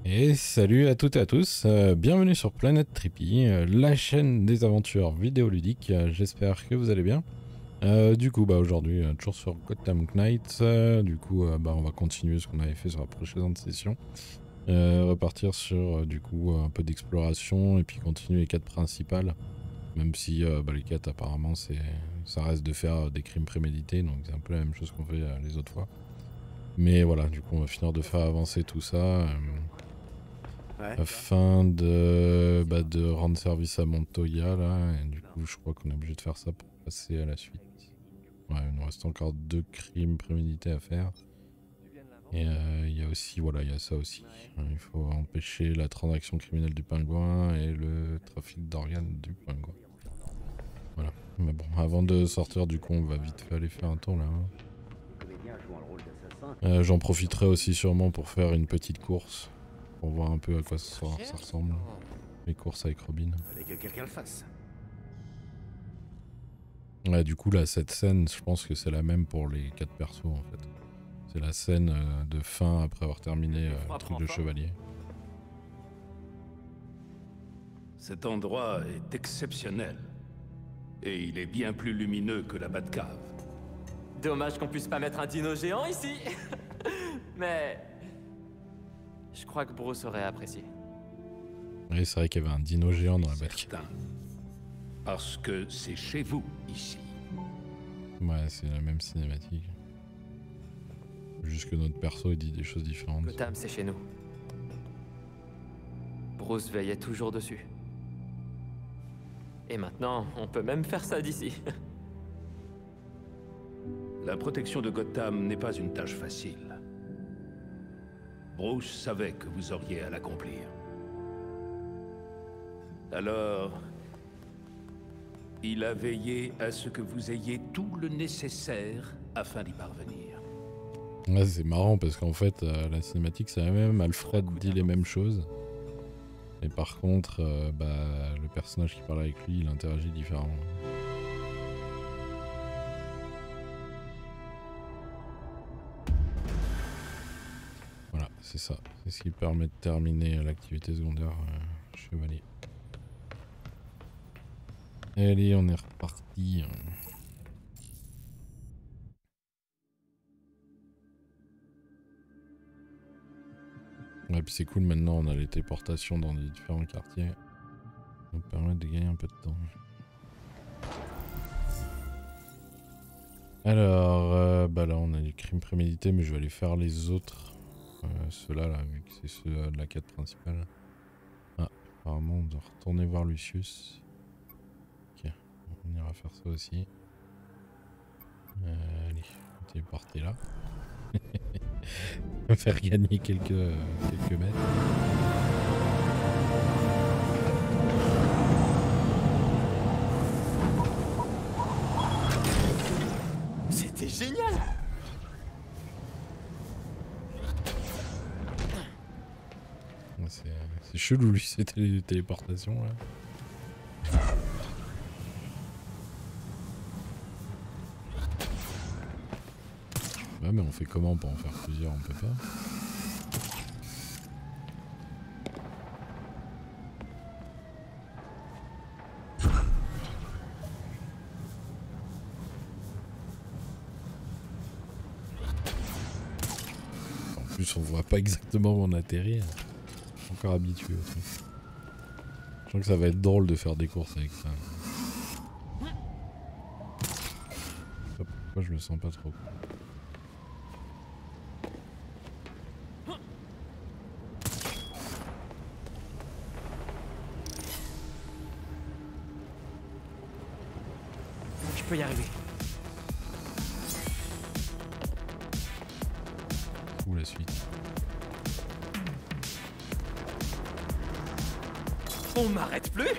Et salut à toutes et à tous, bienvenue sur Planète Trippy, la chaîne des aventures vidéoludiques, j'espère que vous allez bien. Du coup, aujourd'hui, toujours sur Gotham Knights, on va continuer ce qu'on avait fait sur la précédente session. Repartir sur, du coup, un peu d'exploration et puis continuer les quêtes principales. Même si les quêtes, apparemment, ça reste de faire des crimes prémédités, donc c'est un peu la même chose qu'on fait les autres fois. Mais voilà, du coup, on va finir de faire avancer tout ça. Afin de rendre service à Montoya là, et du coup je crois qu'on est obligé de faire ça pour passer à la suite. Ouais, il nous reste encore 2 crimes prémédités à faire. Et il y a aussi, voilà, il y a ça aussi. Il faut empêcher la transaction criminelle du pingouin et le trafic d'organes du pingouin. Voilà. Mais bon, avant de sortir du coup, on va vite fait aller faire un tour là. J'en profiterai aussi sûrement pour faire une petite course. Pour voir un peu à quoi ça ressemble. Les courses avec Robin. Fallait que quelqu'un le fasse. Ouais, du coup là, cette scène, je pense que c'est la même pour les 4 persos en fait. C'est la scène de fin après avoir terminé le truc de chevalier. Cet endroit est exceptionnel. Et il est bien plus lumineux que la Batcave. Dommage qu'on puisse pas mettre un dino géant ici. Mais je crois que Bruce aurait apprécié. Oui, c'est vrai qu'il y avait un dino géant dans la Batcave. Certain. Parce que c'est chez vous, ici. Ouais, c'est la même cinématique. Juste que notre perso il dit des choses différentes. Gotham, c'est chez nous. Bruce veillait toujours dessus. Et maintenant, on peut même faire ça d'ici. La protection de Gotham n'est pas une tâche facile. Bruce savait que vous auriez à l'accomplir. Alors, il a veillé à ce que vous ayez tout le nécessaire afin d'y parvenir. Ouais, c'est marrant parce qu'en fait, la cinématique c'est la même, Alfred dit les mêmes choses. Et par contre, le personnage qui parle avec lui, il interagit différemment. Voilà, c'est ça. C'est ce qui permet de terminer l'activité secondaire chevalier. Allez, on est reparti. Ouais, puis c'est cool maintenant, on a les téléportations dans les différents quartiers. Ça nous permet de gagner un peu de temps. Alors, là on a du crime prémédité, mais je vais aller faire les autres. Ceux-là, là, vu que c'est ceux de la quête principale. Ah, apparemment on doit retourner voir Lucius. Ok, on ira faire ça aussi. Allez, on va téléporter là. On va faire gagner quelques mètres. C'était génial! C'est chelou lui ces téléportations là. Ouais, mais on fait comment pour en faire plusieurs? On peut pas. En plus on voit pas exactement où on atterrit. Encore habitué au truc. Je crois que ça va être drôle de faire des courses avec ça. Je sais pas pourquoi je le sens pas trop. Je peux y arriver. Ou la suite. On m'arrête plus?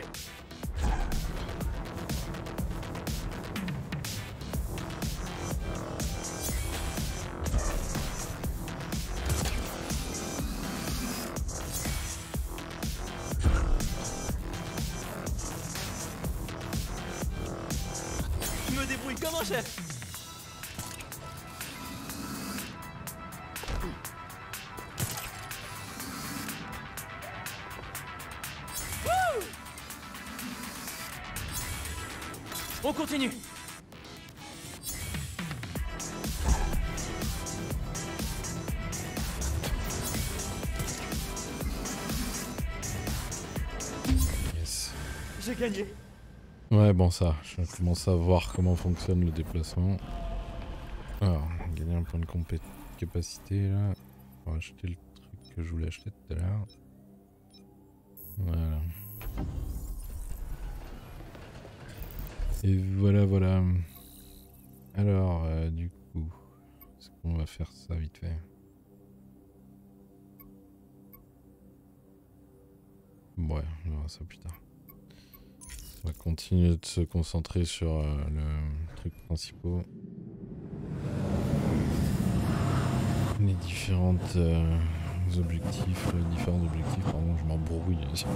Je me débrouille comme un chef. On continue. Yes. J'ai gagné. Ouais, bon, ça, je commence à voir comment fonctionne le déplacement. Alors, gagner un point de capacité là. On va acheter le truc que je voulais acheter tout à l'heure. Voilà. Et voilà, voilà. Alors, du coup, est-ce qu'on va faire ça vite fait? Ouais, on verra ça plus tard. On va continuer de se concentrer sur le truc principal. Les différentes objectifs, différents objectifs, pardon, je m'embrouille.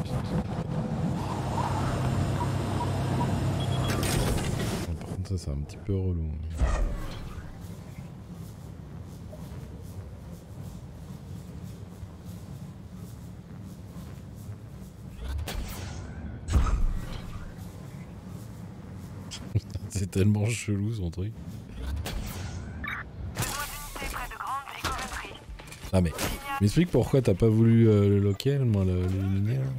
Par contre ça c'est un petit peu relou. C'est tellement chelou son truc. Ah mais, m'explique pourquoi t'as pas voulu le local, moi, l'éliminer là.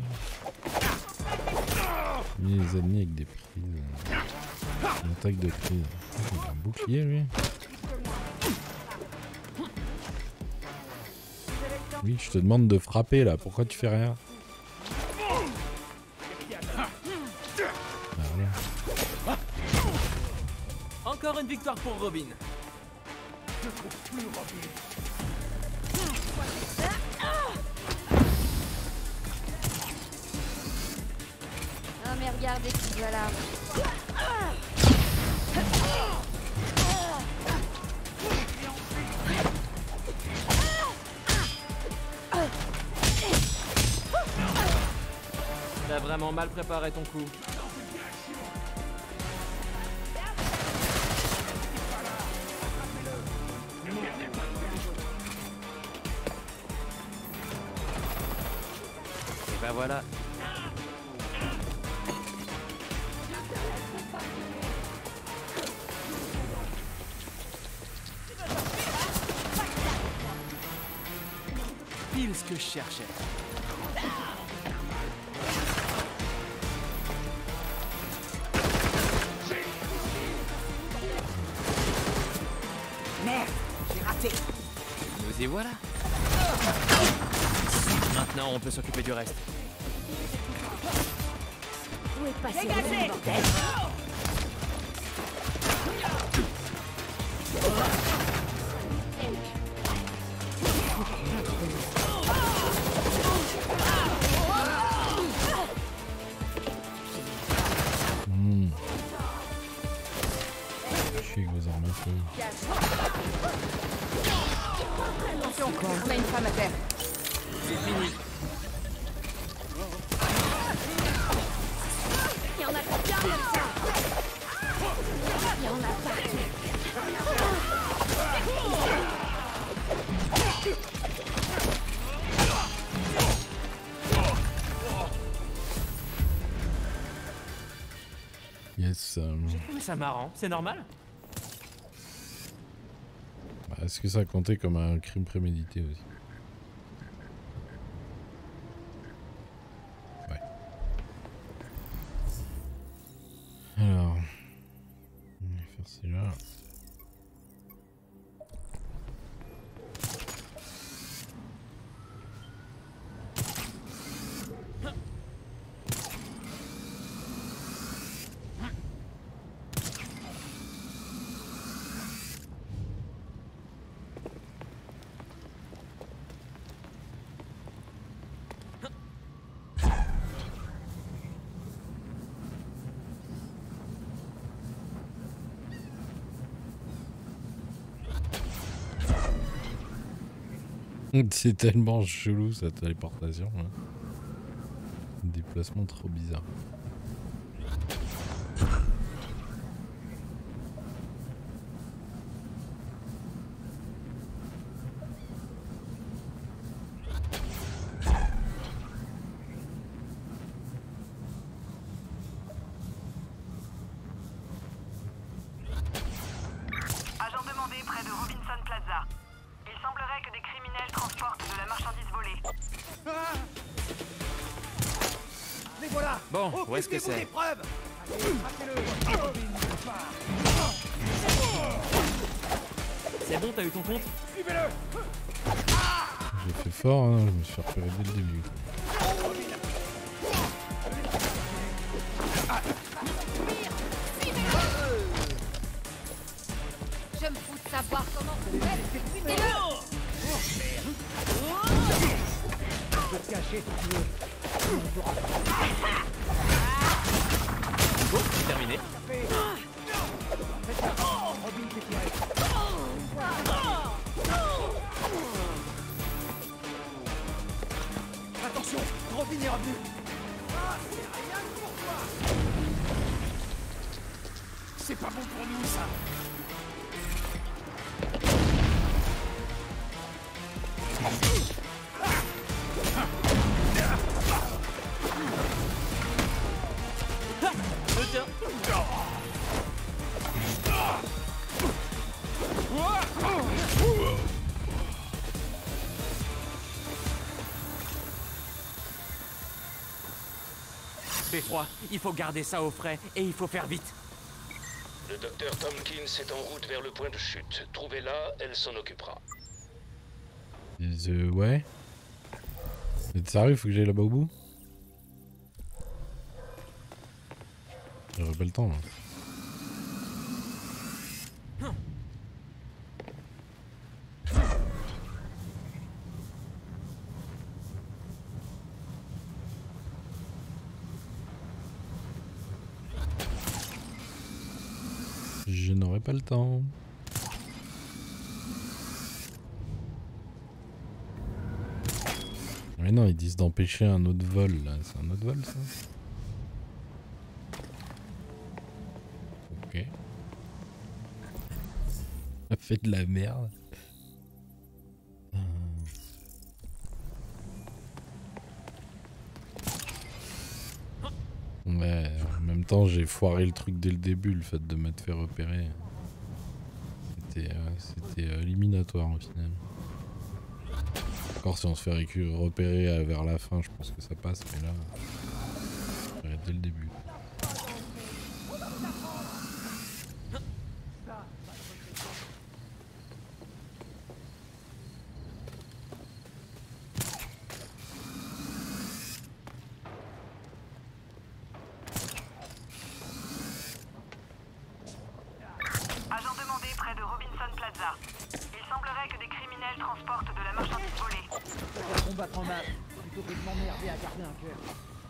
Mis les ennemis avec des prises. Une attaque de prise. Il a un bouclier lui. Oui, je te demande de frapper là, pourquoi tu fais rien? Ah, voilà. Encore une victoire pour Robin. Ah mais regardez qui va là. T'as vraiment mal préparé ton coup. Et ben voilà. Pile ce que je cherchais. Merde, j'ai raté. Nous y voilà. Maintenant, on peut s'occuper du reste. Où est passé Dégagez. le bordel? Je suis avec vos armes à feu. Attention, on a une femme à terre. C'est fini. Il y en a combien comme ça? Il y en a partout. Yes. J'ai trouvé ça marrant, c'est normal. Bah, est-ce que ça comptait comme un crime prémédité aussi? Ouais. Alors, on va faire celui-là. C'est tellement chelou cette téléportation. Là. Un déplacement trop bizarre. volée. Les voilà. Bon, où est-ce que Occupez-vous c'est? des preuves. Allez, traquez-le. C'est bon, t'as eu ton compte? Suivez-le. J'ai fait fort, hein, je me suis repéré dès le début. Je me fous de savoir comment vous faites. Suivez-le. Je peux te cacher si tu veux. Bon, c'est terminé. Robin s'est tiré. Attention, Robin est revenu. Ah, c'est rien pour toi. C'est pas bon pour nous, ça. Le tien. Beffroi, il faut garder ça au frais et il faut faire vite. Le docteur Tompkins est en route vers le point de chute. Trouvez-la, elle s'en occupera. Ouais. C'est sérieux, faut que j'aille là-bas au bout? J'aurais pas le temps là. Je n'aurai pas le temps. Mais non, ils disent d'empêcher un autre vol là. C'est un autre vol ça? Ok. Ça fait de la merde. Ouais, en même temps j'ai foiré le truc dès le début, le fait de m'être fait repérer. C'était éliminatoire au final. Encore si on se fait repérer vers la fin, je pense que ça passe, mais là, j'arrête dès le début. Agent demandé près de Robinson Plaza. Il semblerait que des criminels transportent de la marchandise volée. Je préfère combattre en masse plutôt que de m'emmerder à garder un cœur.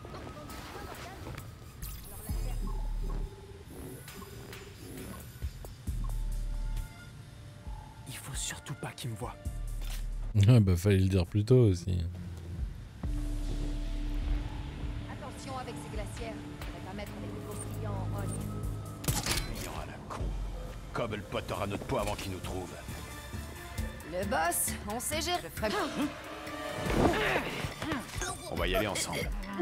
Il faut surtout pas qu'il me voie. Ah bah fallait le dire plus tôt aussi. Attention avec ces glacières. On va pas mettre les nouveaux clients en rogne. Client à la con. Cobblepot aura notre peau avant qu'il nous trouve. Le boss, on sait gérer. Je ferai... On va y aller ensemble.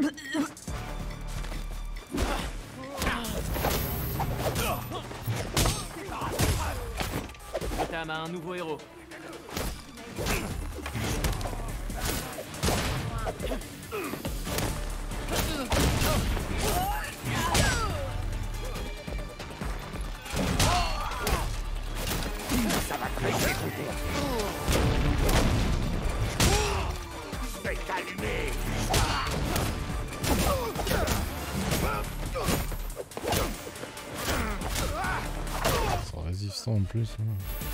Gotham a un nouveau héros. C'est résistant en plus. Hein.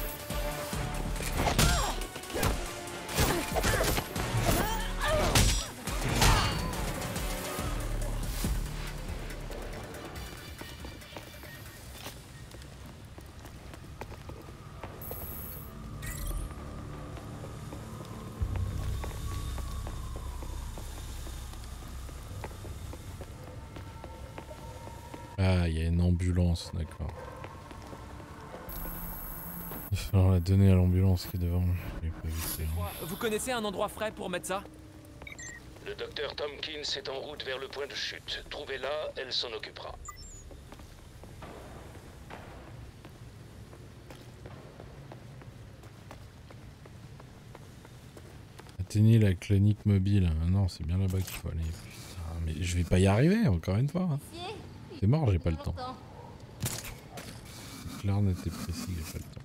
Ah, il y a une ambulance, d'accord. Il va falloir la donner à l'ambulance qui est devant. J'ai pas vu ça. Vous connaissez un endroit frais pour mettre ça? Le docteur Tompkins est en route vers le point de chute. Trouvez-la, elle s'en occupera. Atteignez la clinique mobile. Ah non, c'est bien là-bas qu'il faut aller. Putain, mais je vais pas y arriver, encore une fois. Hein. C'est mort, j'ai pas le temps. C'est clair, net et précis, j'ai pas le temps.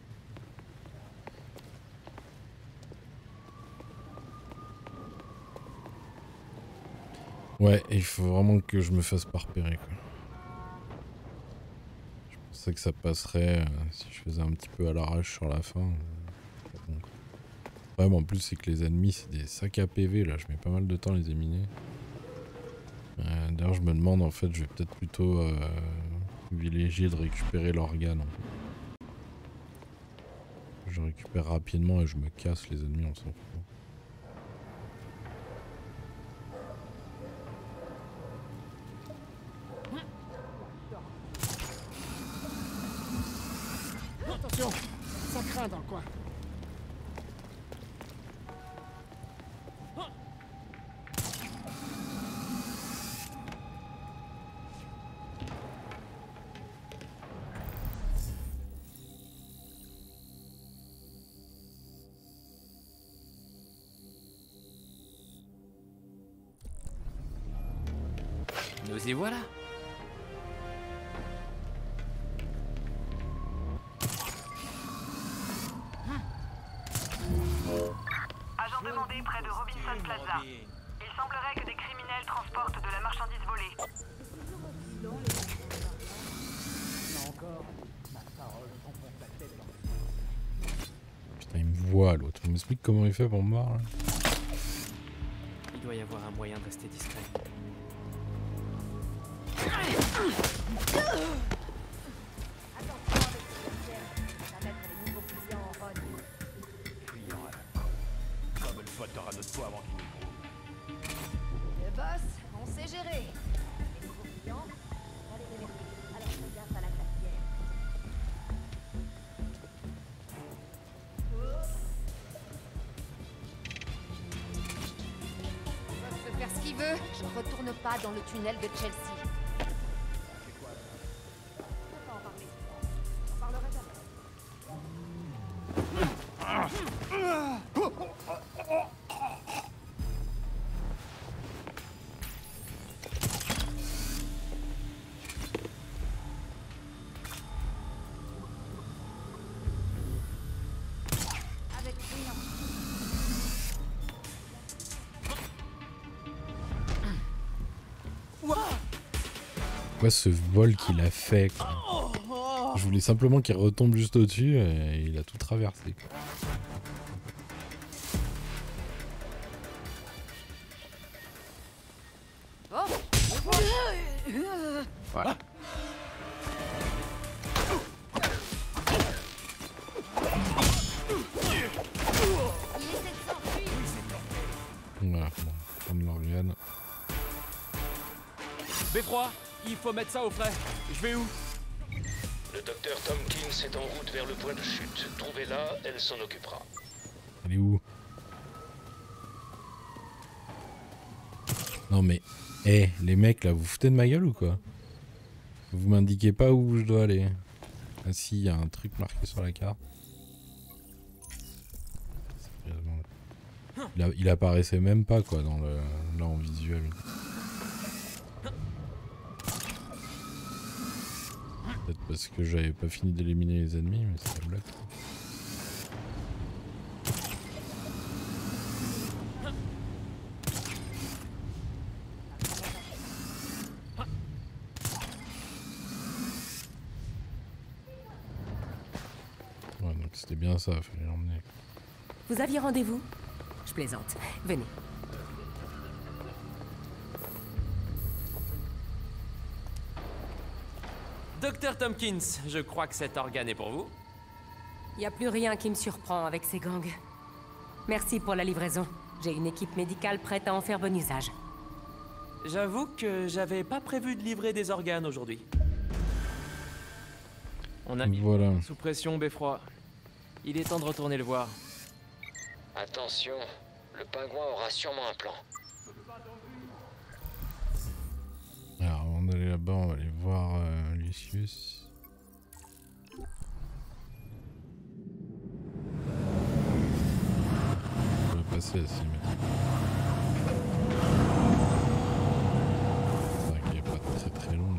Ouais, il faut vraiment que je me fasse pas repérer, quoi. Je pensais que ça passerait si je faisais un petit peu à l'arrache sur la fin. Bon, quoi. Ouais, mais en plus, c'est que les ennemis, c'est des sacs à PV, là. Je mets pas mal de temps à les éliminer. D'ailleurs, je me demande, en fait, je vais peut-être plutôt privilégier de récupérer l'organe. En fait. Je récupère rapidement et je me casse, les ennemis, on s'en fout. Attention, ça craint dans le coin. Nous y voilà. Agent demandé près de Robinson Plaza. Il semblerait que des criminels transportent de la marchandise volée. Putain, il me voit l'autre. On m'explique comment il fait pour me voir là. Il doit y avoir un moyen de rester discret. Cobblepot aura notre peau avant qu'il nous trouve. Le boss, on sait gérer. Les nouveaux clients, on va les démerder. Alors fais gaffe à la glacière. Le boss peut faire ce qu'il veut. Je retourne pas dans le tunnel de Chelsea. On peut pas en parler. On parlera jamais. Avec rien. Quoi ce vol qu'il a fait quoi. Je voulais simplement qu'il retombe juste au-dessus et il a tout traversé. Quoi. Oh. Voilà. Il essaie de s'enfuir. Voilà, bon, prendre l'organe. Beffroi, il faut mettre ça au frais. Je vais où? Le docteur Tompkins est en route vers le point de chute. Trouvez-la, elle s'en occupera. Elle est où? Non mais, hé, les mecs là, vous foutez de ma gueule ou quoi? Vous m'indiquez pas où je dois aller. Ah si, il y a un truc marqué sur la carte. Il apparaissait même pas quoi dans le là en visuel. Peut-être parce que j'avais pas fini d'éliminer les ennemis, mais c'est la blague. Ouais, donc c'était bien ça, fallait l'emmener. Vous aviez rendez-vous? Je plaisante. Venez. Docteur Tompkins, je crois que cet organe est pour vous. Y a plus rien qui me surprend avec ces gangs. Merci pour la livraison. J'ai une équipe médicale prête à en faire bon usage. J'avoue que j'avais pas prévu de livrer des organes aujourd'hui. On a mis Voilà. sous pression Beffroi. Il est temps de retourner le voir. Attention, le pingouin aura sûrement un plan. Alors avant d'aller là-bas, on va aller voir Lucius. On va passer passer la cinématique. C'est vrai qu'il n'est pas très très long.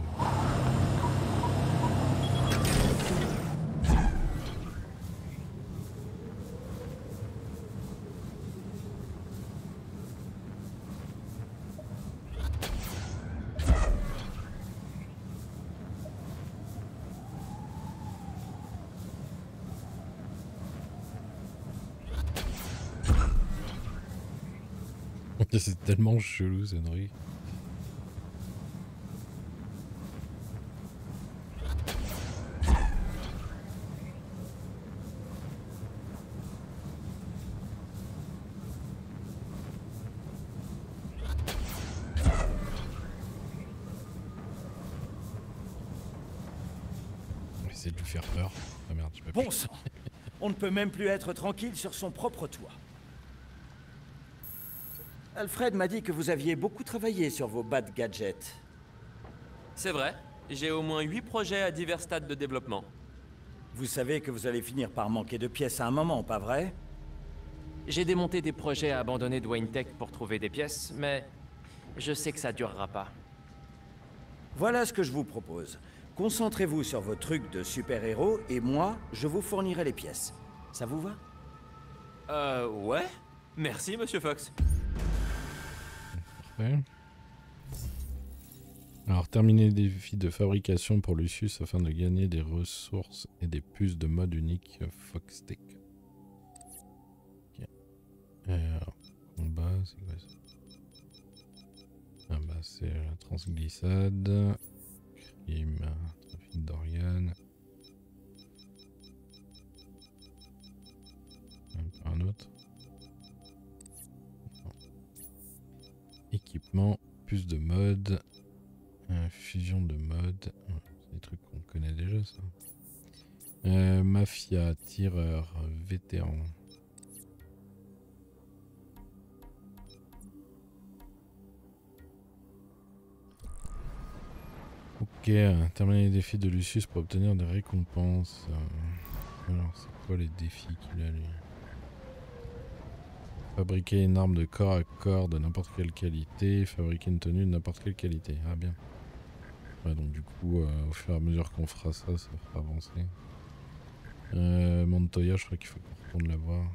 C'est tellement chelou, cette rue. Essayer de lui faire peur. Ah merde, je peux Bon sang. On ne peut même plus être tranquille sur son propre toit. Alfred m'a dit que vous aviez beaucoup travaillé sur vos bad gadgets. C'est vrai, j'ai au moins 8 projets à divers stades de développement. Vous savez que vous allez finir par manquer de pièces à un moment, pas vrai? J'ai démonté des projets à abandonner de Wayne Tech pour trouver des pièces, mais je sais que ça durera pas. Voilà ce que je vous propose. Concentrez-vous sur vos trucs de super-héros et moi, je vous fournirai les pièces. Ça vous va? Ouais. Merci, Monsieur Fox. Parfait. Alors, terminer les défis de fabrication pour Lucius afin de gagner des ressources et des puces de mode unique Foxtech. Ok. Alors, combat, c'est quoi ça? Ah bah, c'est la transglissade. Crime, trafic d'organes. Un autre. Équipement, puce de mode, fusion de mode, c'est des trucs qu'on connaît déjà ça. Mafia, tireur, vétéran. Ok, terminer les défis de Lucius pour obtenir des récompenses. Alors c'est quoi les défis qu'il a lui? Fabriquer une arme de corps à corps de n'importe quelle qualité, fabriquer une tenue de n'importe quelle qualité. Ah bien. Ouais, donc du coup, au fur et à mesure qu'on fera ça, ça fera avancer. Montoya, je crois qu'il faut qu'on retourne la voir.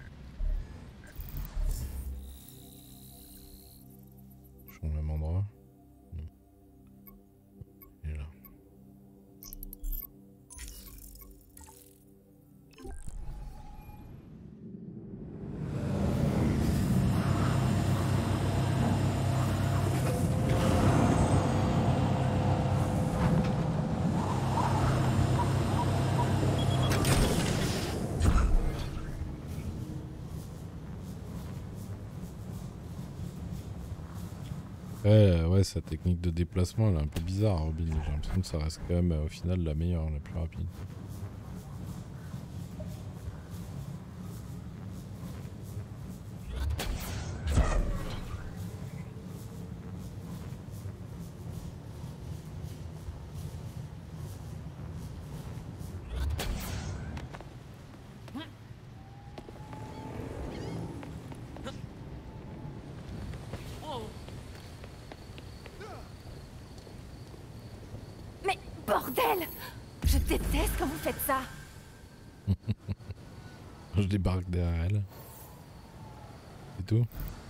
Je suis au même endroit. Et là. Ouais, sa technique de déplacement elle est un peu bizarre, Robin. J'ai l'impression que ça reste quand même au final la meilleure, la plus rapide. Bordel! Je déteste quand vous faites ça! Je débarque derrière elle. C'est tout.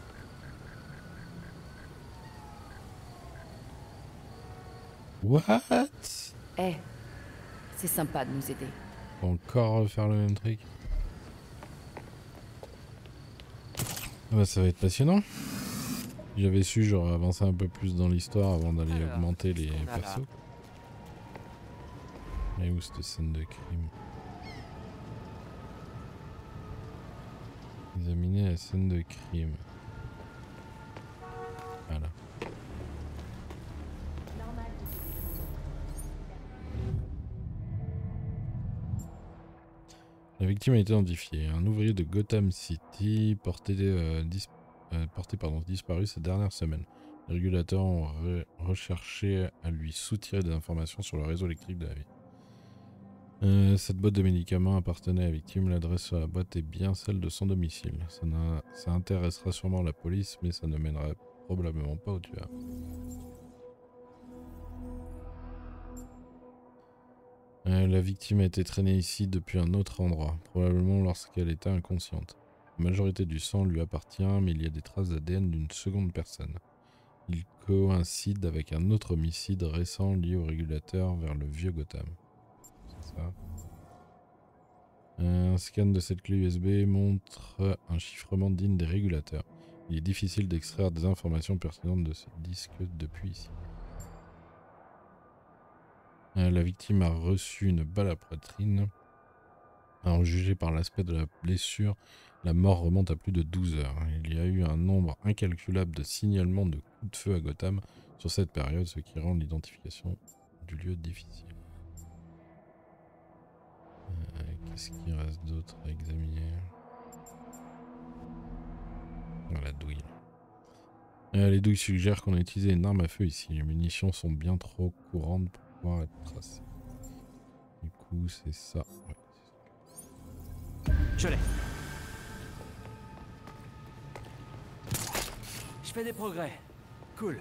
What? Eh, c'est sympa de nous aider. Faut encore refaire le même truc. Ah bah, ça va être passionnant. Si j'avais su, j'aurais avancé un peu plus dans l'histoire avant d'aller augmenter les persos. Et où cette scène de crime? Examiner la scène de crime. Voilà. La victime a été identifiée. Un ouvrier de Gotham City disparu ces dernières semaines. Les régulateurs ont recherché à lui soutirer des informations sur le réseau électrique de la ville. Cette boîte de médicaments appartenait à la victime. L'adresse sur la boîte est bien celle de son domicile. Ça intéressera sûrement la police, mais ça ne mènera probablement pas au tueur. La victime a été traînée ici depuis un autre endroit, probablement lorsqu'elle était inconsciente. La majorité du sang lui appartient, mais il y a des traces d'ADN d'une seconde personne. Il coïncide avec un autre homicide récent lié au régulateur vers le vieux Gotham. C'est ça. Un scan de cette clé USB montre un chiffrement digne des régulateurs. Il est difficile d'extraire des informations pertinentes de ce disque depuis ici. La victime a reçu une balle à la poitrine. En juger par l'aspect de la blessure, la mort remonte à plus de 12 heures. Il y a eu un nombre incalculable de signalements de coups de feu à Gotham sur cette période, ce qui rend l'identification du lieu difficile. Qu'est-ce qu'il reste d'autre à examiner? La douille. Les douilles suggèrent qu'on a utilisé une arme à feu ici. Les munitions sont bien trop courantes pour pouvoir être tracées. Du coup, c'est ça. Ouais. Je l'ai. Je fais des progrès. Cool.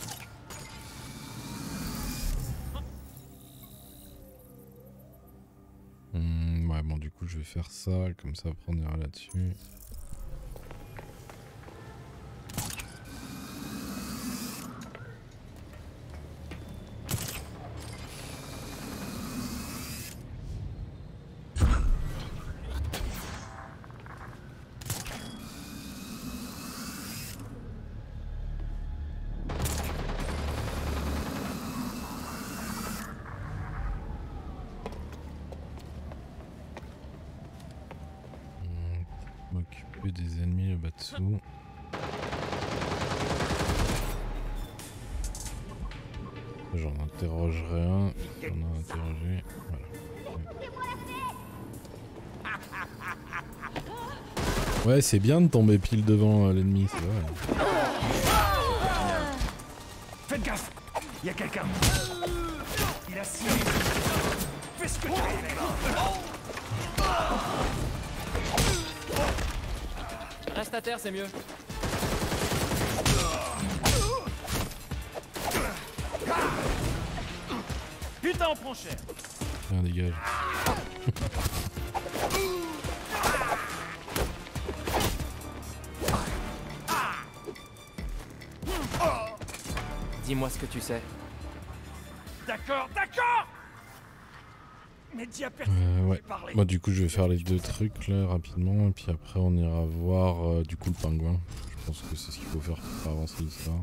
Ouais, bon, du coup, je vais faire ça. Comme ça, après, on ira là-dessus. M'occuper des ennemis là-bas dessous. J'en interrogerai un. J'en ai interrogé. Voilà. Ouais, c'est bien de tomber pile devant l'ennemi, c'est vrai. Faites gaffe, il y a quelqu'un. Il a scié. Fais ce que tu veux. Reste à terre, c'est mieux. Putain, on prend cher. Tiens, dégage. Dis-moi ce que tu sais. D'accord, d'accord. Mais dis à personne. Ouais. Moi, du coup, je vais faire les deux trucs là rapidement, et puis après, on ira voir du coup le pingouin. Je pense que c'est ce qu'il faut faire pour faire avancer l'histoire.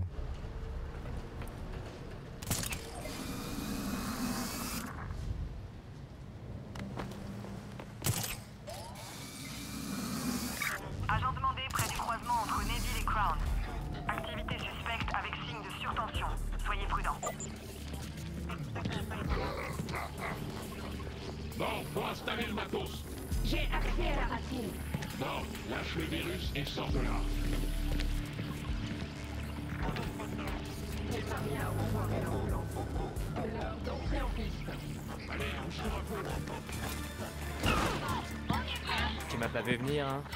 Agent demandé près du croisement entre Neville et Crown. Activité suspecte avec signe de surtension. Soyez prudents. Bon, faut installer le matos. J'ai accès à la racine. Bon, lâche le virus et sors de là. Allez, on sort un peu. Tu m'as pas vu venir, hein?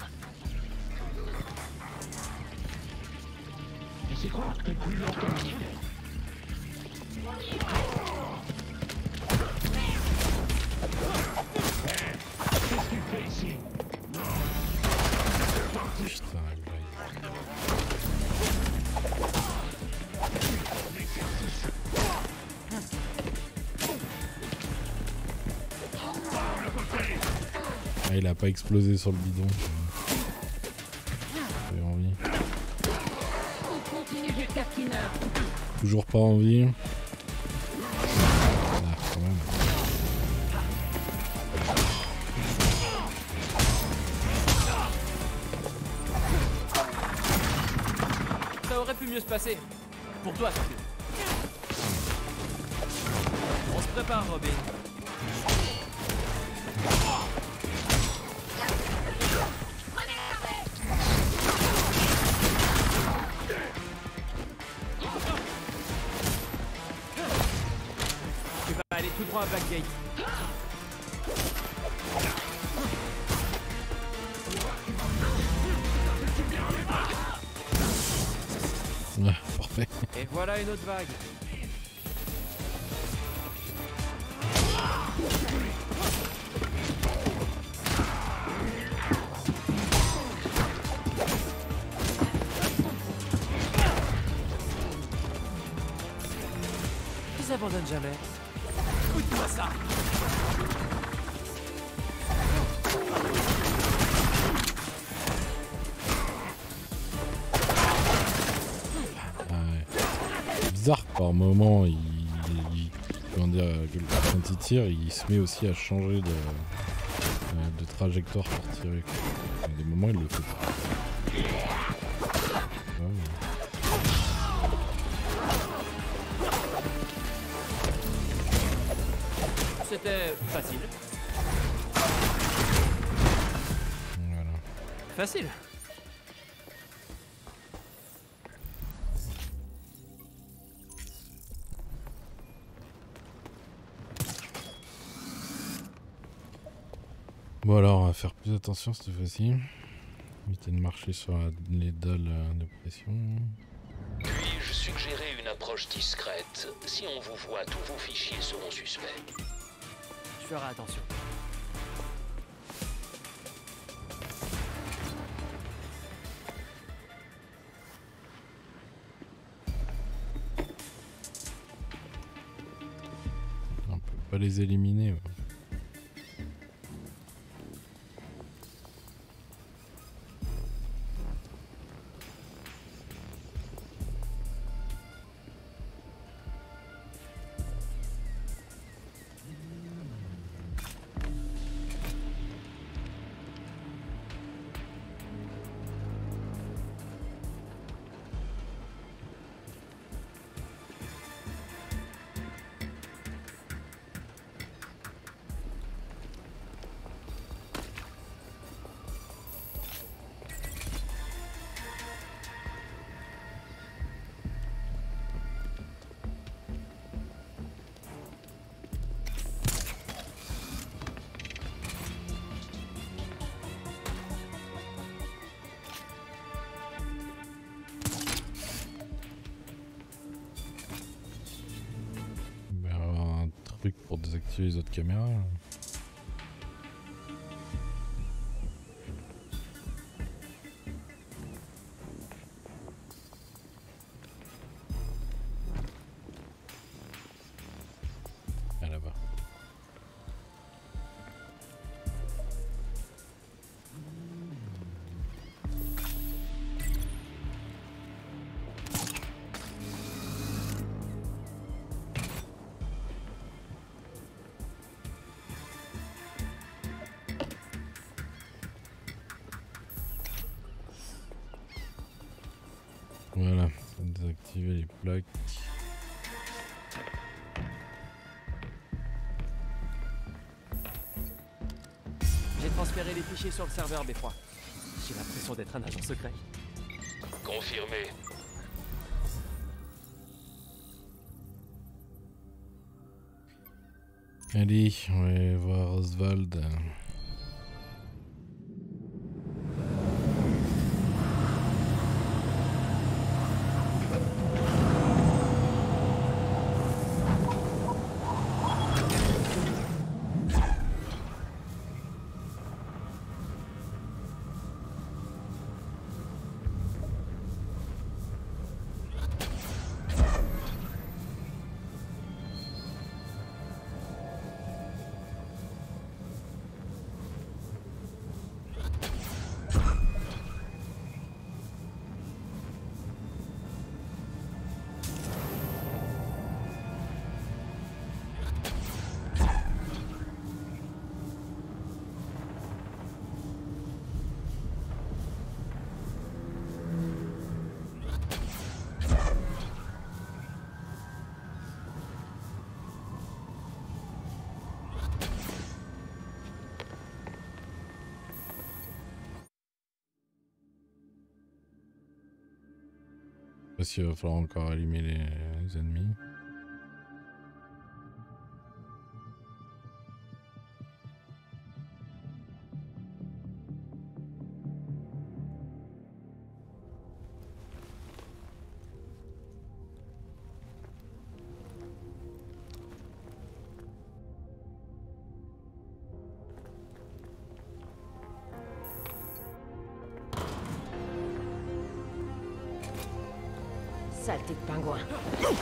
Mais c'est quoi que t'es plus lent que moi? Qu'est-ce que tu fais ici? Putain, ah, il a pas explosé sur le bidon. J'avais envie. Toujours pas envie. Ah, quand même. Ça aurait pu mieux se passer. Pour toi, surtout. On se prépare, Robin. Tu vas aller tout droit à Blackgate. après. Et voilà une autre vague. Ils abandonnent jamais. Écoute-moi ça. Bizarre par moment, comment dire, quand il tire, il se met aussi à changer de trajectoire pour tirer. À des moments, il le fait pas. C'était facile. Voilà. Facile. Bon alors, on va faire plus attention cette fois-ci. Éviter de marcher sur les dalles de pression. Puis-je suggérer une approche discrète? Si on vous voit, tous vos fichiers seront suspects. Je ferai attention. On peut pas les éliminer. Ouais. Pour désactiver les autres caméras. Ah, là-bas. Voilà, désactiver les plaques. J'ai transféré les fichiers sur le serveur B3. J'ai l'impression d'être un agent secret. Confirmé. Allez, on va aller voir Oswald. Je sais pas s'il va falloir encore allumer les ennemis. Saleté de pingouin. Je me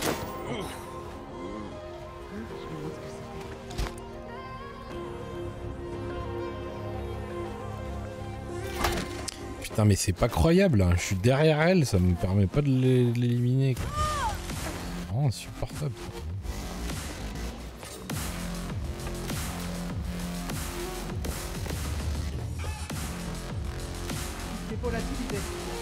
demande ce que c'est. Putain, mais c'est pas croyable, hein. Je suis derrière elle, ça me permet pas de l'éliminer, quoi. Oh, insupportable. C'est volatilité.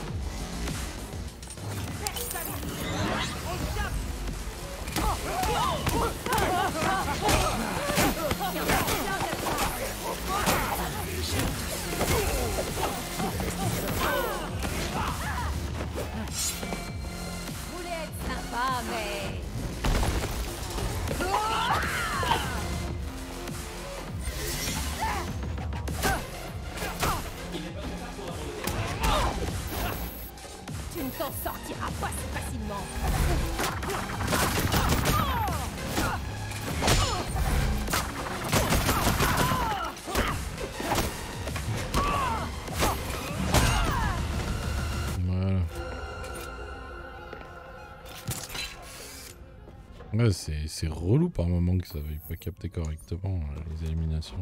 Vous voulez être sympa, mais... Tu ne t'en sortiras pas si facilement. Voilà. Ouais, c'est relou par moment que ça veuille pas capter correctement les éliminations.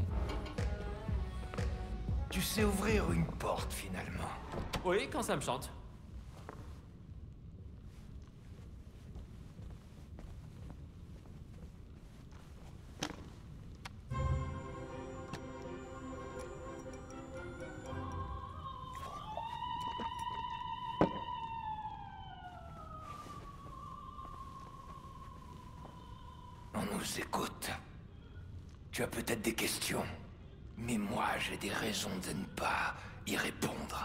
Tu sais ouvrir une porte finalement. Oui, quand ça me chante. On nous écoute. Tu as peut-être des questions, mais moi j'ai des raisons de ne pas y répondre.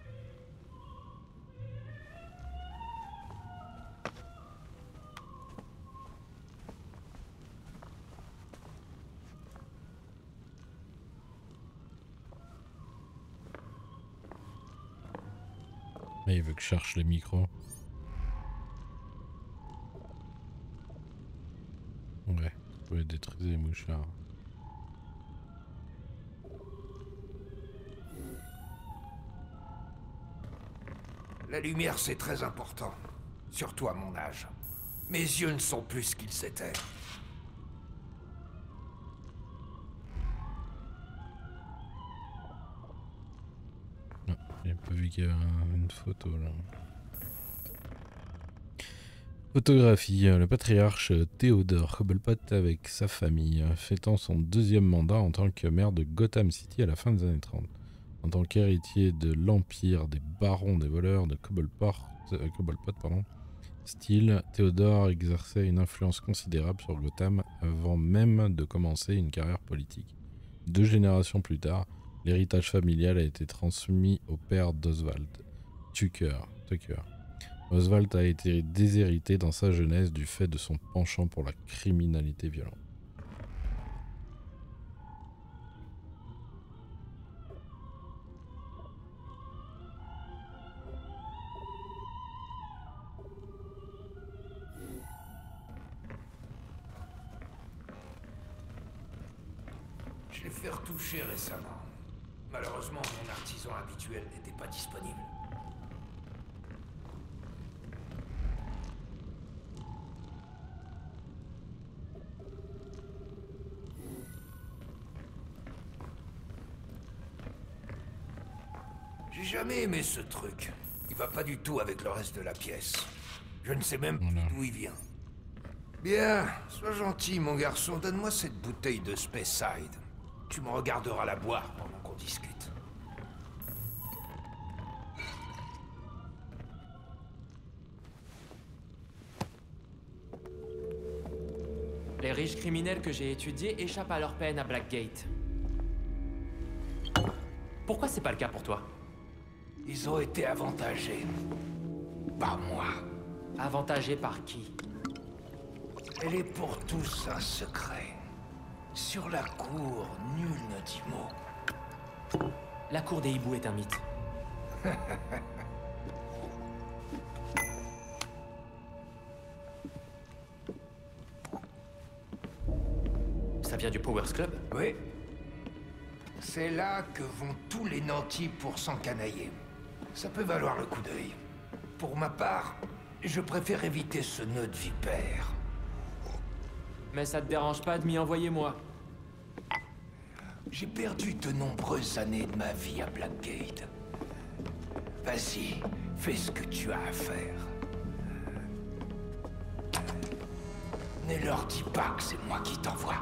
Mais il veut que je cherche les micros. Ouais, vous pouvez détruire les mouchards. La lumière, c'est très important. Surtout à mon âge. Mes yeux ne sont plus ce qu'ils étaient. Non, j'ai pas vu qu'il y avait une photo là. Photographie, le patriarche Theodore Cobblepot avec sa famille, fêtant son deuxième mandat en tant que maire de Gotham City à la fin des années 30. En tant qu'héritier de l'empire des barons des voleurs de Cobblepot, Steele, Theodore exerçait une influence considérable sur Gotham avant même de commencer une carrière politique. 2 générations plus tard, l'héritage familial a été transmis au père d'Oswald, Tucker. Oswald a été déshérité dans sa jeunesse du fait de son penchant pour la criminalité violente. Je l'ai fait retoucher récemment. Malheureusement, mon artisan habituel n'était pas disponible. J'ai jamais aimé ce truc. Il va pas du tout avec le reste de la pièce. Je ne sais même plus d'où il vient. Bien, sois gentil, mon garçon. Donne-moi cette bouteille de Speyside. Tu me regarderas la boire pendant qu'on discute. Les riches criminels que j'ai étudiés échappent à leur peine à Blackgate. Pourquoi c'est pas le cas pour toi? Ils ont été avantagés. Par moi. Avantagés par qui? Elle est pour tous un secret. Sur la cour, nul ne dit mot. La cour des hiboux est un mythe. Ça vient du Powers Club? Oui. C'est là que vont tous les nantis pour s'encanailler. Ça peut valoir le coup d'œil. Pour ma part, Je préfère éviter ce nœud de vipère. Mais ça te dérange pas de m'y envoyer moi? J'ai perdu de nombreuses années de ma vie à Blackgate. Vas-y, fais ce que tu as à faire. Ne leur dis pas que c'est moi qui t'envoie.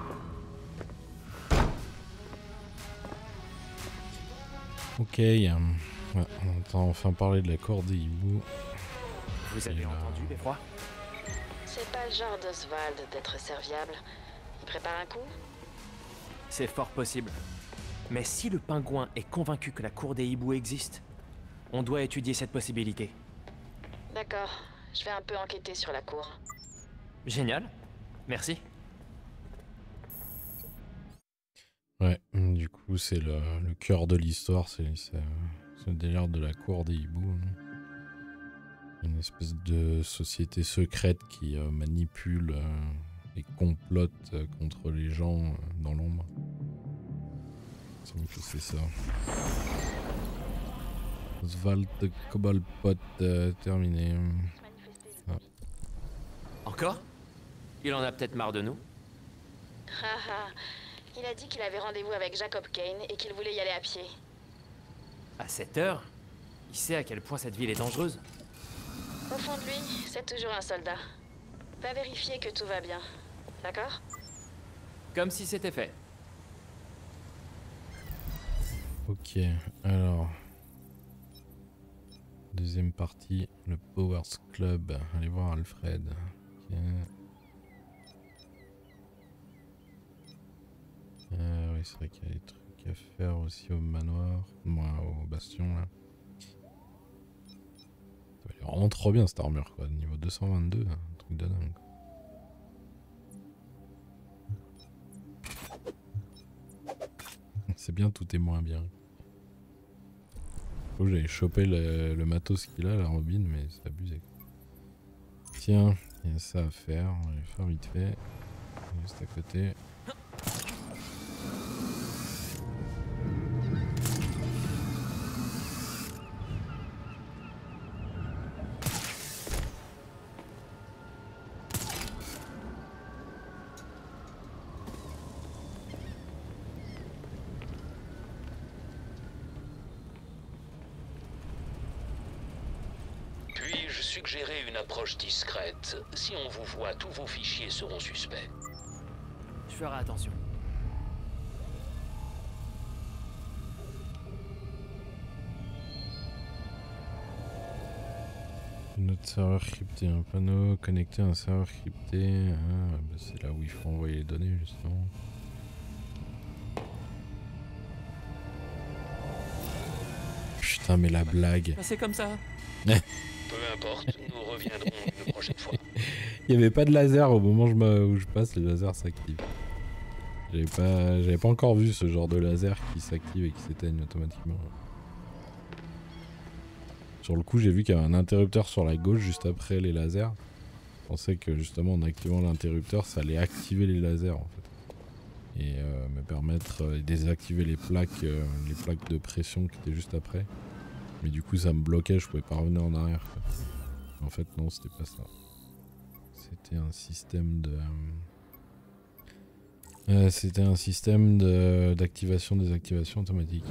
Ok, ouais, on entend enfin parler de la corde des hiboux. Vous avez entendu, Beffroi? C'est pas le genre d'Oswald d'être serviable. Il prépare un coup? C'est fort possible. Mais si le pingouin est convaincu que la cour des hiboux existe, on doit étudier cette possibilité. D'accord, je vais un peu enquêter sur la cour. Génial, merci. Ouais, du coup c'est le cœur de l'histoire, c'est ce délire de la cour des hiboux. Une espèce de société secrète qui manipule et complote contre les gens dans l'ombre. Il semble que c'est ça. Oswald Cobblepot terminé. Ah. Encore? Il en a peut-être marre de nous. Haha, il a dit qu'il avait rendez-vous avec Jacob Kane et qu'il voulait y aller à pied. À cette heure, il sait à quel point cette ville est dangereuse. Au fond de lui, c'est toujours un soldat. Va vérifier que tout va bien. D'accord? Comme si c'était fait. Ok, alors... Deuxième partie, le Powers Club. Allez voir Alfred. Ok. Oui, c'est vrai qu'il y a des trucs à faire aussi au manoir. Moi, au bastion, là. Elle est vraiment trop bien cette armure, quoi. Niveau 222, un truc de dingue. C'est bien, tout est moins bien. Faut que j'aille choper le matos qu'il a, la Robin, mais c'est abusé. Tiens, il y a ça à faire. On va le faire vite fait. Juste à côté. Puis-je suggérer une approche discrète? Si on vous voit, tous vos fichiers seront suspects. Je ferai attention. Notre serveur crypté, un panneau connecté à un serveur crypté. Ah, bah c'est là où il faut envoyer les données justement. Putain, mais la blague. C'est comme ça. Peu importe, nous reviendrons une prochaine fois. Il n'y avait pas de laser au moment où je passe, le laser s'active. J'avais pas encore vu ce genre de laser qui s'active et qui s'éteigne automatiquement. Sur le coup, j'ai vu qu'il y avait un interrupteur sur la gauche juste après les lasers. Je pensais que justement en activant l'interrupteur, ça allait activer les lasers en fait. Et me permettre de désactiver les plaques de pression qui étaient juste après. Mais du coup, ça me bloquait, je pouvais pas revenir en arrière, quoi. En fait, non, c'était pas ça. C'était un système d'activation-désactivation automatique.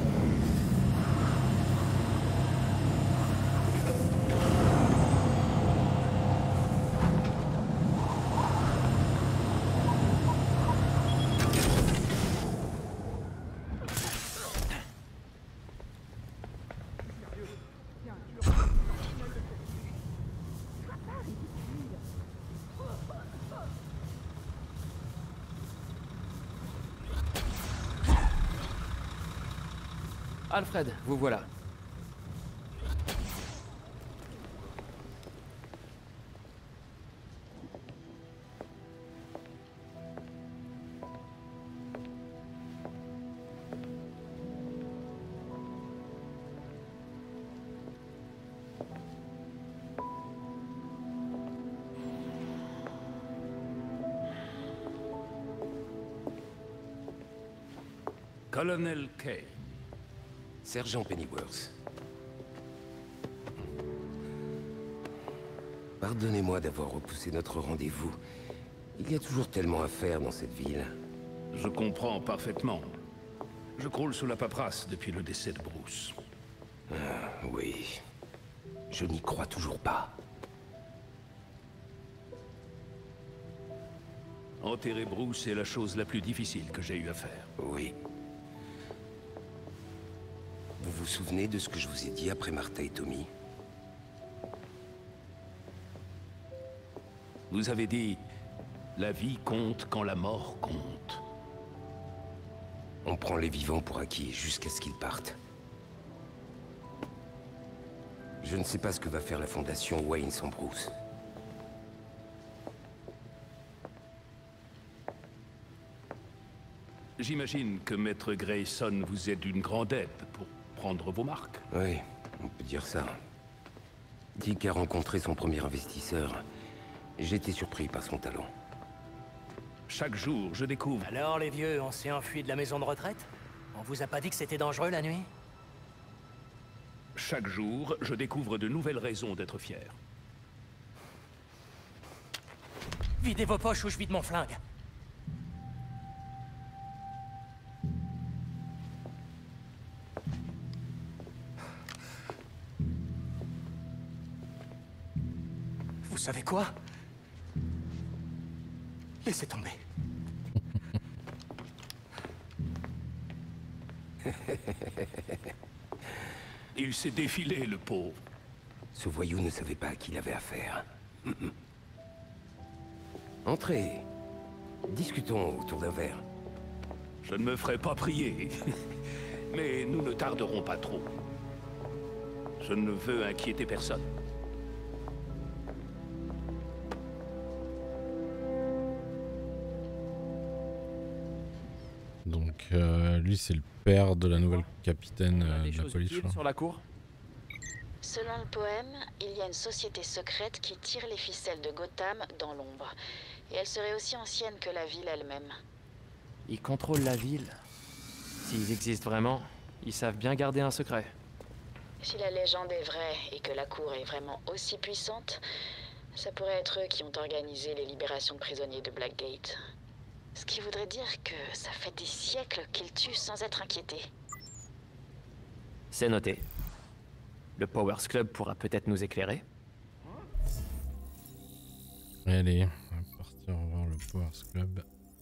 Alfred, vous voilà. Colonel Kane. Sergent Pennyworth. Pardonnez-moi d'avoir repoussé notre rendez-vous. Il y a toujours tellement à faire dans cette ville. Je comprends parfaitement. Je croule sous la paperasse depuis le décès de Bruce. Ah, oui. Je n'y crois toujours pas. Enterrer Bruce est la chose la plus difficile que j'ai eu à faire. Oui. Vous vous souvenez de ce que je vous ai dit après Martha et Tommy? Vous avez dit, la vie compte quand la mort compte. On prend les vivants pour acquis jusqu'à ce qu'ils partent. Je ne sais pas ce que va faire la fondation Wayne sans Bruce. J'imagine que Maître Grayson vous est d'une grande aide pour prendre vos marques. Oui, on peut dire ça. Dick a rencontré son premier investisseur. J'étais surpris par son talent. Chaque jour, je découvre... Alors, les vieux, on s'est enfui de la maison de retraite? On vous a pas dit que c'était dangereux la nuit? Chaque jour, je découvre de nouvelles raisons d'être fier. Videz vos poches ou je vide mon flingue. Vous savez quoi? Laissez tomber. Il s'est défilé, le pauvre. Ce voyou ne savait pas à qui il avait affaire. Entrez. Discutons autour d'un verre. Je ne me ferai pas prier. Mais nous ne tarderons pas trop. Je ne veux inquiéter personne. Donc lui c'est le père de la nouvelle capitaine de la police. Sur la cour. Selon le poème, il y a une société secrète qui tire les ficelles de Gotham dans l'ombre. Et elle serait aussi ancienne que la ville elle-même. Ils contrôlent la ville. S'ils existent vraiment, ils savent bien garder un secret. Si la légende est vraie et que la cour est vraiment aussi puissante, ça pourrait être eux qui ont organisé les libérations de prisonniers de Blackgate. Ce qui voudrait dire que ça fait des siècles qu'ils tuent sans être inquiétés. C'est noté. Le Powers Club pourra peut-être nous éclairer. Allez, on va partir voir le Powers Club.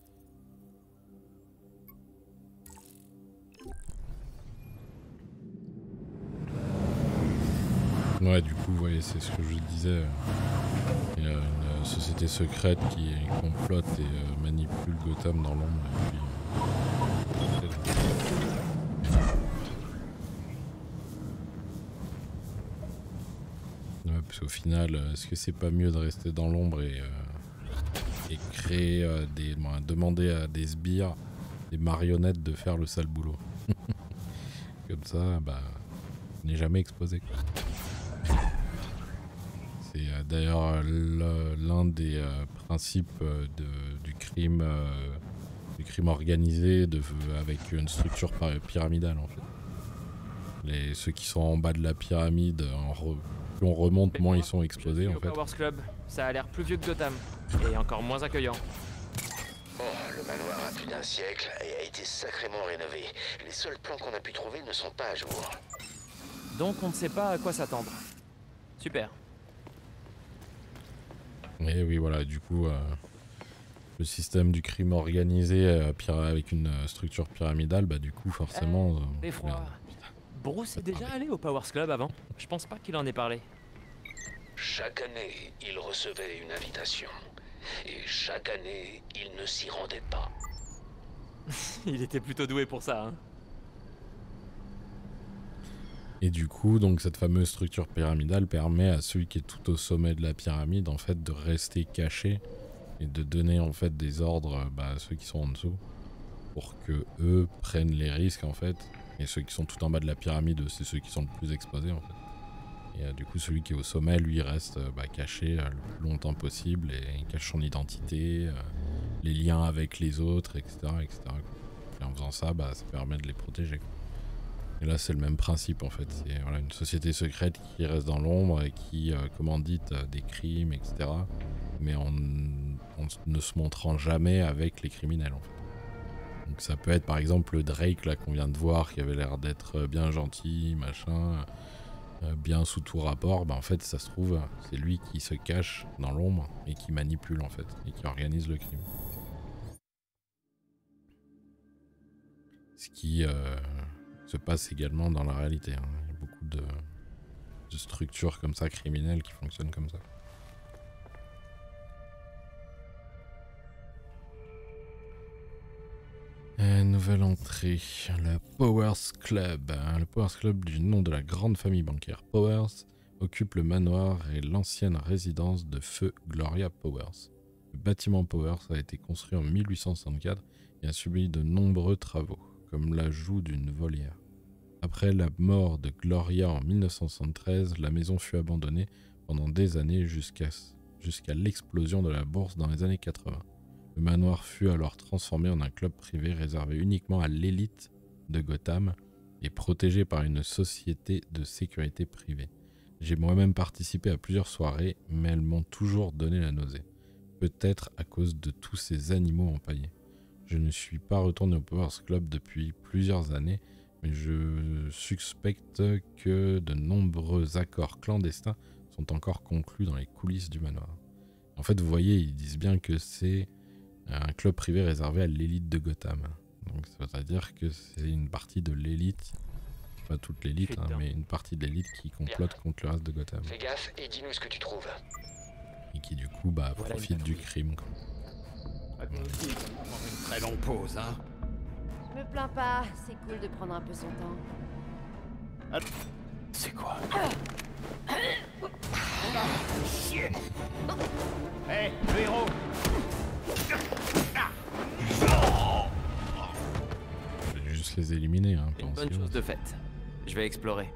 Ouais, du coup, vous voyez, c'est ce que je disais. Il y a une société secrète qui complote et manipule Gotham dans l'ombre. Et puis, ouais, parce qu'au final, est-ce que c'est pas mieux de rester dans l'ombre et créer demander à des sbires, des marionnettes de faire le sale boulot. Comme ça, bah, on n'est jamais exposé, quoi. C'est d'ailleurs l'un des principes du crime organisé avec une structure pyramidale, en fait. Ceux qui sont en bas de la pyramide, plus on remonte, moins ils sont exposés, en fait. Powers Club, ça a l'air plus vieux que Gotham et encore moins accueillant. Oh, le manoir a plus d'un siècle et a été sacrément rénové. Les seuls plans qu'on a pu trouver ne sont pas à jour. Donc on ne sait pas à quoi s'attendre. Super. Et oui, voilà, du coup, le système du crime organisé avec une structure pyramidale, bah du coup, forcément... Bruce est déjà allé au Powers Club avant. Je pense pas qu'il en ait parlé. Chaque année, il recevait une invitation. Et chaque année, il ne s'y rendait pas. Il était plutôt doué pour ça, hein. Et du coup, donc cette fameuse structure pyramidale permet à celui qui est tout au sommet de la pyramide, en fait, de rester caché et de donner en fait des ordres à ceux qui sont en dessous pour que eux prennent les risques, en fait. Et ceux qui sont tout en bas de la pyramide, c'est ceux qui sont le plus exposés, en fait. Et du coup, celui qui est au sommet, lui, reste caché le plus longtemps possible et cache son identité, les liens avec les autres, etc., etc. Et en faisant ça, ça permet de les protéger, quoi. Et là c'est le même principe en fait, c'est voilà, une société secrète qui reste dans l'ombre et qui commandite des crimes, etc. Mais en ne se montrant jamais avec les criminels en fait. Donc ça peut être par exemple le Drake là qu'on vient de voir qui avait l'air d'être bien gentil, machin, bien sous tout rapport, bah en fait ça se trouve c'est lui qui se cache dans l'ombre et qui manipule en fait, et qui organise le crime. Ce qui se passe également dans la réalité, hein. Il y a beaucoup de structures comme ça criminelles qui fonctionnent comme ça. Nouvelle entrée, le Powers Club. Le Powers Club, du nom de la grande famille bancaire Powers, occupe le manoir et l'ancienne résidence de feu Gloria Powers. Le bâtiment Powers a été construit en 1864 et a subi de nombreux travaux, comme l'ajout d'une volière. Après la mort de Gloria en 1973, la maison fut abandonnée pendant des années jusqu'à l'explosion de la bourse dans les années 80. Le manoir fut alors transformé en un club privé réservé uniquement à l'élite de Gotham et protégé par une société de sécurité privée. J'ai moi-même participé à plusieurs soirées, mais elles m'ont toujours donné la nausée. Peut-être à cause de tous ces animaux empaillés. Je ne suis pas retourné au Powers Club depuis plusieurs années, mais je suspecte que de nombreux accords clandestins sont encore conclus dans les coulisses du manoir. En fait, vous voyez, ils disent bien que c'est un club privé réservé à l'élite de Gotham. Donc ça veut dire que c'est une partie de l'élite, pas toute l'élite, hein, mais une partie de l'élite qui complote contre le reste de Gotham. Fais gaffe et dis-nous ce que tu trouves. Et qui du coup profite du crime, quoi. Une très longue pause, hein. Je me plains pas, c'est cool de prendre un peu son temps. C'est quoi? Chier! Hé, le héros! Je vais juste les éliminer, hein. Une bonne chose de faite. Je vais explorer.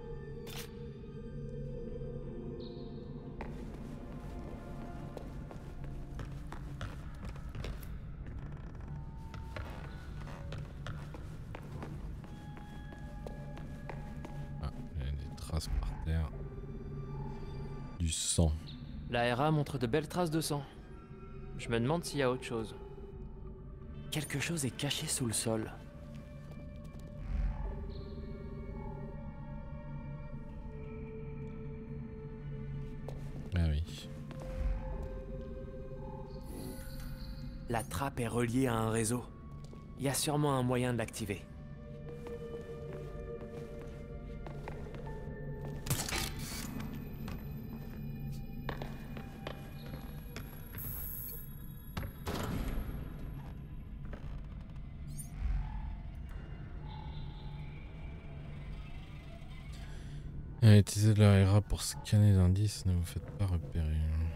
Par terre. Du sang. La RA montre de belles traces de sang. Je me demande s'il y a autre chose. Quelque chose est caché sous le sol. Ah oui. La trappe est reliée à un réseau. Il y a sûrement un moyen de l'activer. Utilisez la RA pour scanner les indices, ne vous faites pas repérer.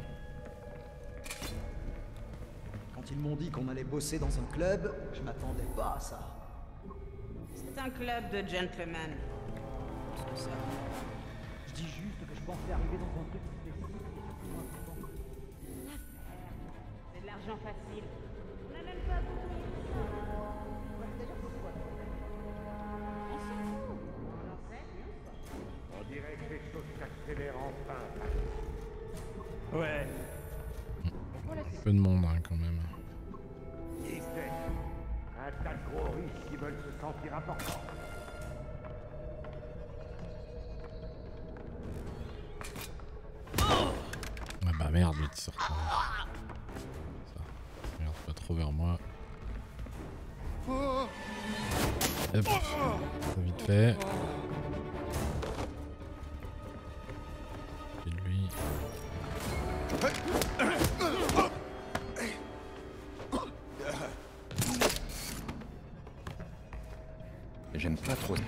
Quand ils m'ont dit qu'on allait bosser dans un club, je m'attendais pas à ça. C'est un club de gentlemen. C'est ça. Je dis juste que je pensais arriver dans un truc spécifique et c'est de l'argent facile. On n'a même pas beaucoup de ça. D'ailleurs, c'est quoi? On s'en fout. On en sait rien. On dirait que les choses s'accélèrent enfin. Ouais. Peu de monde, hein, quand même. Un tas de gros riches qui veulent se sentir importants. Ah bah merde, vite, c'est retourné. Ça. Regarde pas trop vers moi. Hop. Ça vite fait. Et lui. J'aime pas trop.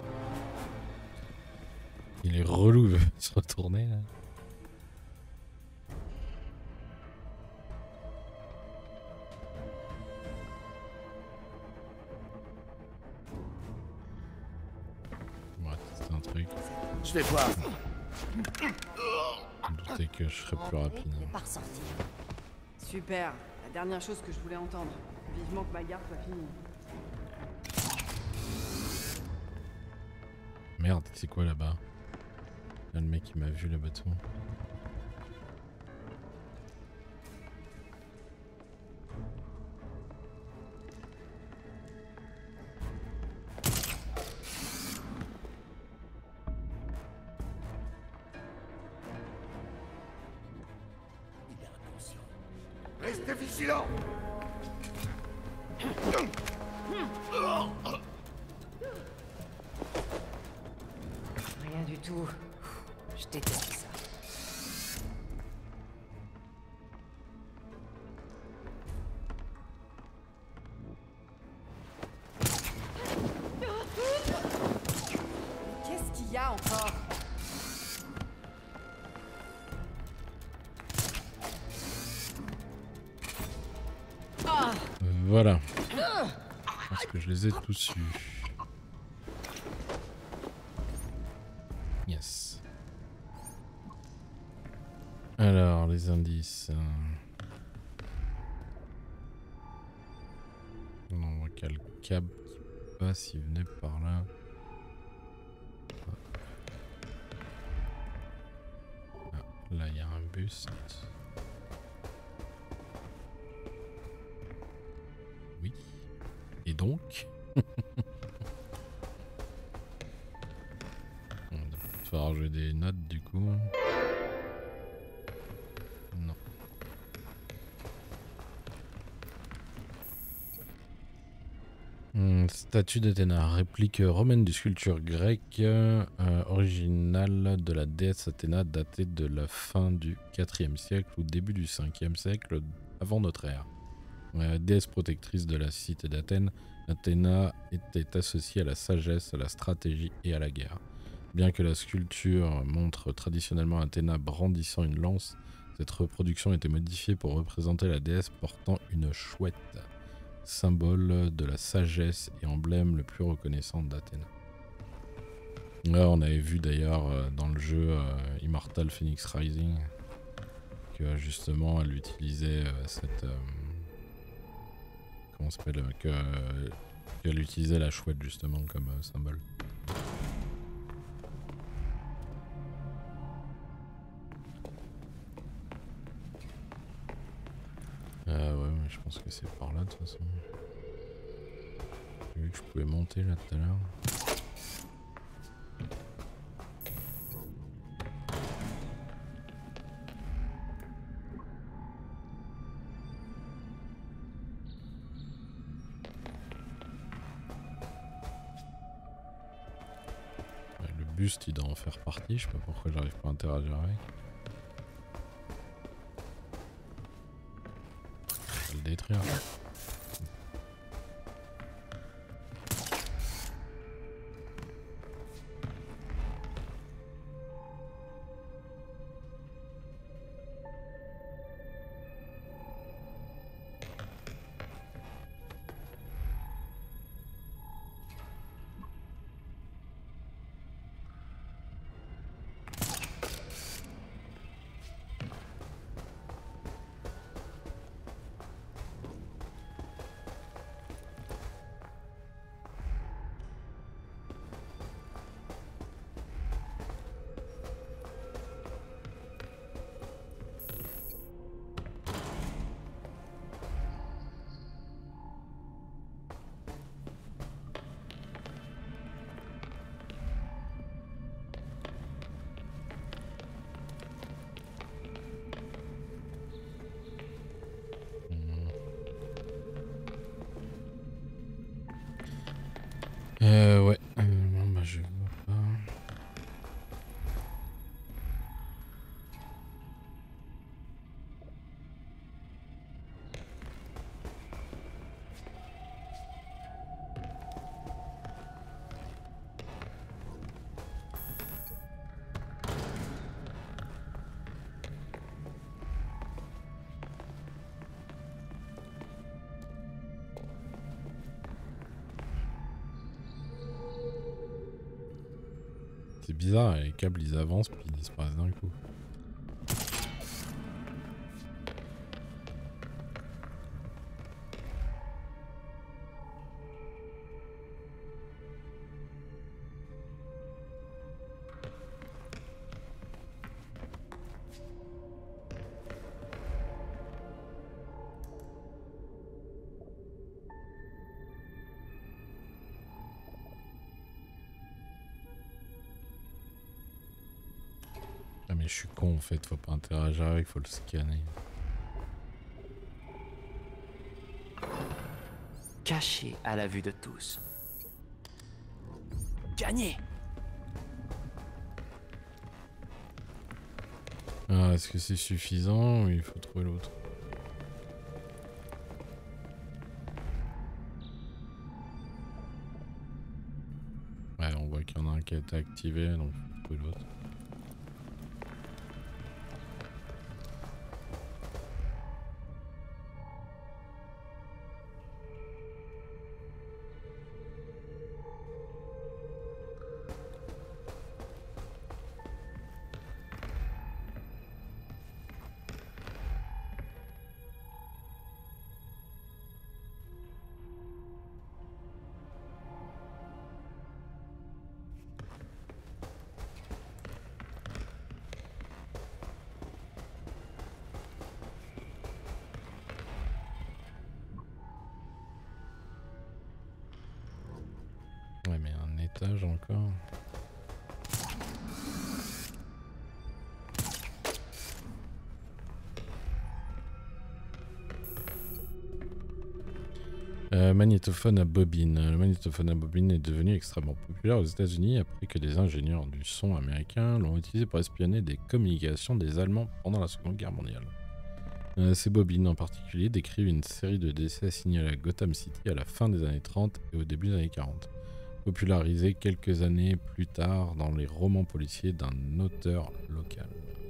Il est relou, il veut se retourner là. je les vois. Je me doutais que je serais plus rapide. Il est pas ressorti. Super. La dernière chose que je voulais entendre. Vivement que ma garde soit finie. Merde, c'est quoi là-bas? Là, le mec qui m'a vu là-bas dessous. Restez vigilants. Rien du tout. Je déteste ça. Qu'est-ce qu'il y a encore? Voilà. Je pense que je les ai tous eus. Yes. Alors, les indices. On voit qu'il y a le câble qui passe, il venait par là. Ah, là, il y a un buste. Oui. Et donc on va falloir jouer des notes du coup. Non. Statue d'Athéna, réplique romaine du sculpture grecque originale de la déesse Athéna datée de la fin du 4e siècle ou début du 5e siècle avant notre ère. Déesse protectrice de la cité d'Athènes, Athéna était associée à la sagesse, à la stratégie et à la guerre. Bien que la sculpture montre traditionnellement Athéna brandissant une lance, cette reproduction a été modifiée pour représenter la déesse portant une chouette, symbole de la sagesse et emblème le plus reconnaissant d'Athéna. Là, on avait vu d'ailleurs dans le jeu Immortal Phoenix Rising que justement elle utilisait cette... comment ça s'appelle, qu'elle utilisait la chouette justement comme symbole. Ouais, mais je pense que c'est par là de toute façon. J'ai vu que je pouvais monter là tout à l'heure. Le buste il doit en faire partie, je sais pas pourquoi j'arrive pas à interagir avec. Je vais le détruire. c'est bizarre, les câbles ils avancent puis ils disparaissent d'un coup. Ah mais je suis con en fait, faut pas interagir avec, faut le scanner. Caché à la vue de tous. Gagné! Ah, est-ce que c'est suffisant ou il faut trouver l'autre? Ouais, on voit qu'il y en a un qui a été activé, donc il faut trouver l'autre. Ouais mais un étage encore. Magnétophone à bobine. Le magnétophone à bobine est devenu extrêmement populaire aux États-Unis après que des ingénieurs du son américains l'ont utilisé pour espionner des communications des Allemands pendant la Seconde Guerre mondiale. Ces bobines en particulier décrivent une série de décès signalés à Gotham City à la fin des années 30 et au début des années 40, popularisés quelques années plus tard dans les romans policiers d'un auteur local.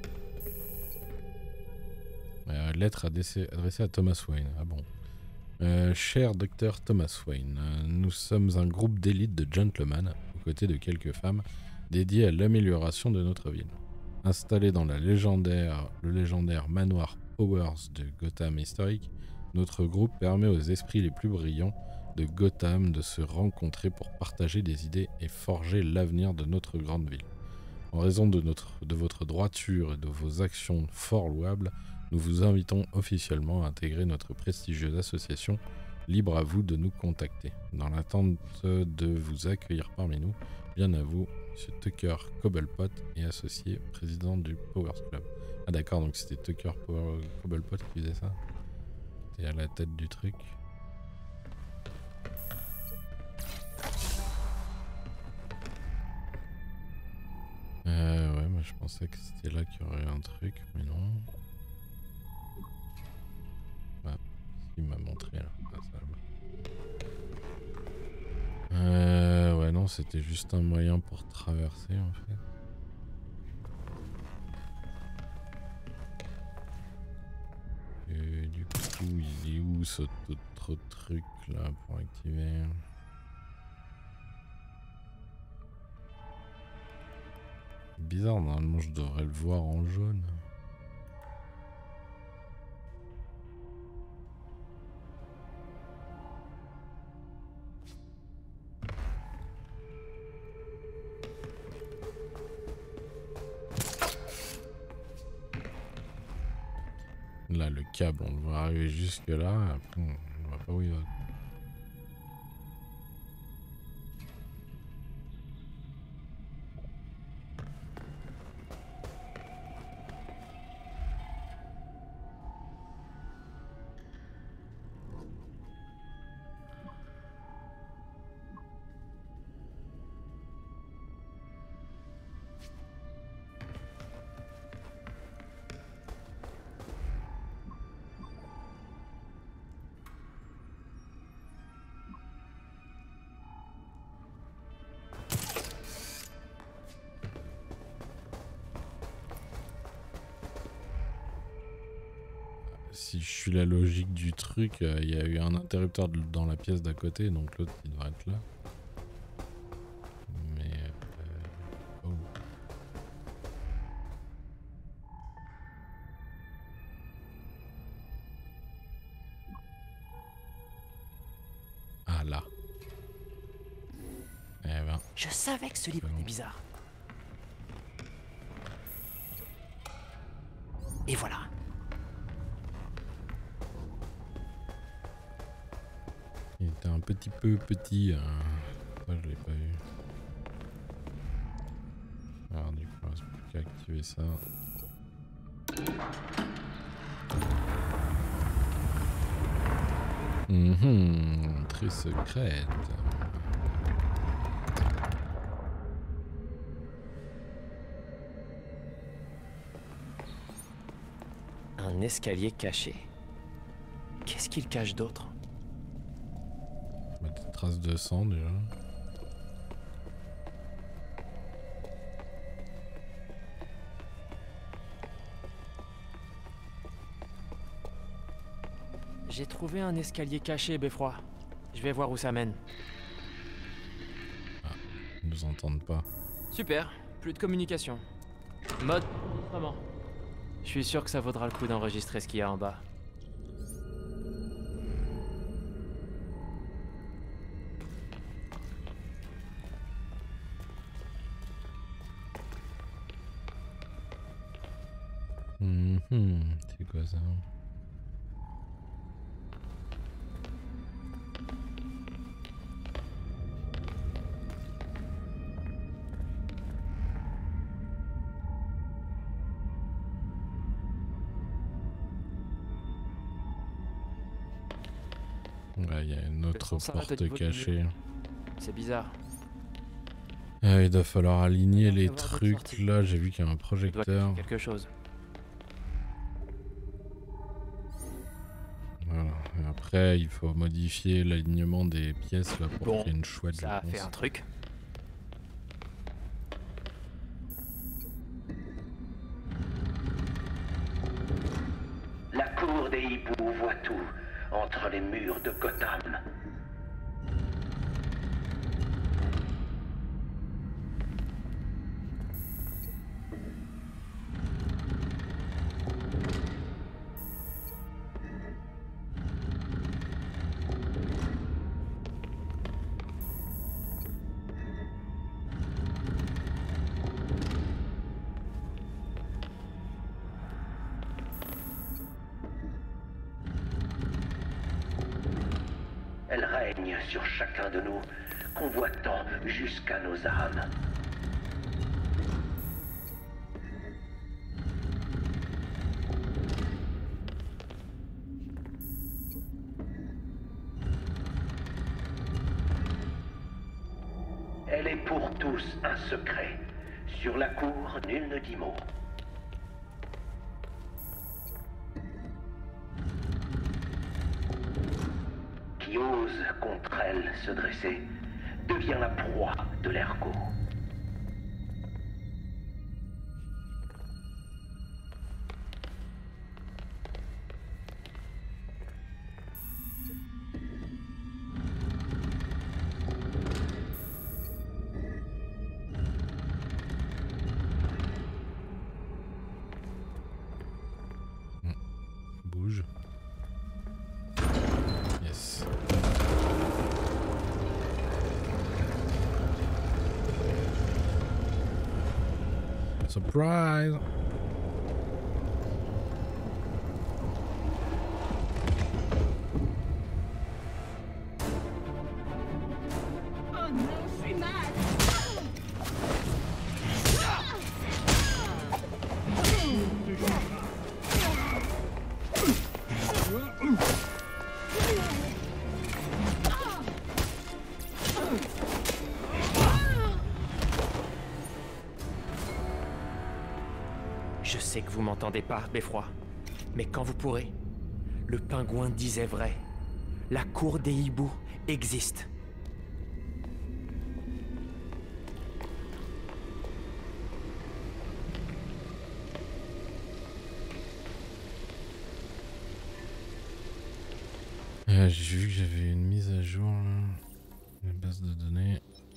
Lettre adressée à Thomas Wayne. Ah bon. Cher docteur Thomas Wayne, nous sommes un groupe d'élite de gentlemen, aux côtés de quelques femmes, dédiés à l'amélioration de notre ville. Installé dans le légendaire manoir Powers de Gotham historique, notre groupe permet aux esprits les plus brillants de Gotham de se rencontrer pour partager des idées et forger l'avenir de notre grande ville. En raison de votre droiture et de vos actions fort louables, nous vous invitons officiellement à intégrer notre prestigieuse association. Libre à vous de nous contacter. Dans l'attente de vous accueillir parmi nous, bien à vous, M. Tucker Cobblepot et associé, président du Powers Club. Ah d'accord, donc c'était Tucker Cobblepot qui faisait ça. C'était à la tête du truc. Ouais, moi je pensais que c'était là qu'il y aurait un truc, mais non. Ah, il m'a montré là. Ah, ça ouais, non, c'était juste un moyen pour traverser en fait. Et du coup, il est où ce autre truc là pour activer? Bizarre, normalement je devrais le voir en jaune. Là le câble on va arriver jusque là, après on va pas où il va. Si je suis la logique du truc, il y a eu un interrupteur dans la pièce d'à côté, donc l'autre il devrait être là. Mais... oh. Je savais que ce livre était bizarre. Et voilà. Il était un petit peu petit. Ça, je l'ai pas eu. Alors du coup, il reste plus qu'à activer ça. Entrée secrète. Un escalier caché. Qu'est-ce qu'il cache d'autre? Des traces de sang déjà. J'ai trouvé un escalier caché, Beffroi. Je vais voir où ça mène. Ah, ils nous entendent pas. Super, plus de communication. Mode enregistrement. Je suis sûr que ça vaudra le coup d'enregistrer ce qu'il y a en bas. C'est quoi ça? Ouais, il y a une autre porte cachée. C'est bizarre. Il doit falloir aligner les trucs. Là, j'ai vu qu'il y a un projecteur. Quelque chose. Voilà. Et après, il faut modifier l'alignement des pièces là pour qu'il y ait une chouette. Ça a fait un truc. La cour des hiboux voit tout entre les murs de Gotham. Elle règne sur chacun de nous, convoitant jusqu'à nos âmes. Elle est pour tous un secret. Sur la cour, nul ne dit mot. Qui ose contre elle se dresser devient la proie de l'ergot. Bouge. Yes. Surprise! Oh non, je suis mal. Je sais que vous m'entendez pas, Beffroi. Mais quand vous pourrez, le pingouin disait vrai. La cour des hiboux existe. J'ai vu que j'avais une mise à jour là. La base de données.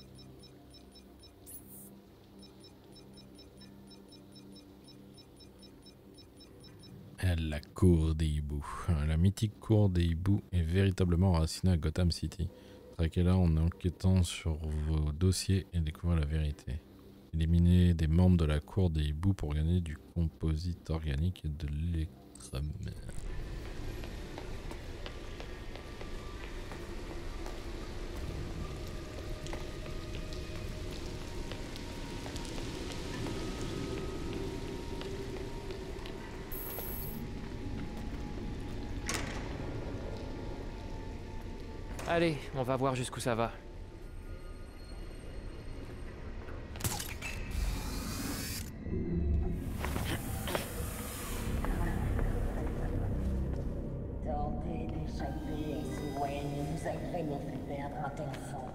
La cour des hiboux. La mythique cour des hiboux est véritablement enracinée à Gotham City. Traquez-la en enquêtant sur vos dossiers et découvrir la vérité. Éliminez des membres de la cour des hiboux pour gagner du composite organique et de l'électromère. Allez, on va voir jusqu'où ça va. Tenter d'échapper à ce Wayne nous a vraiment fait perdre un enfant.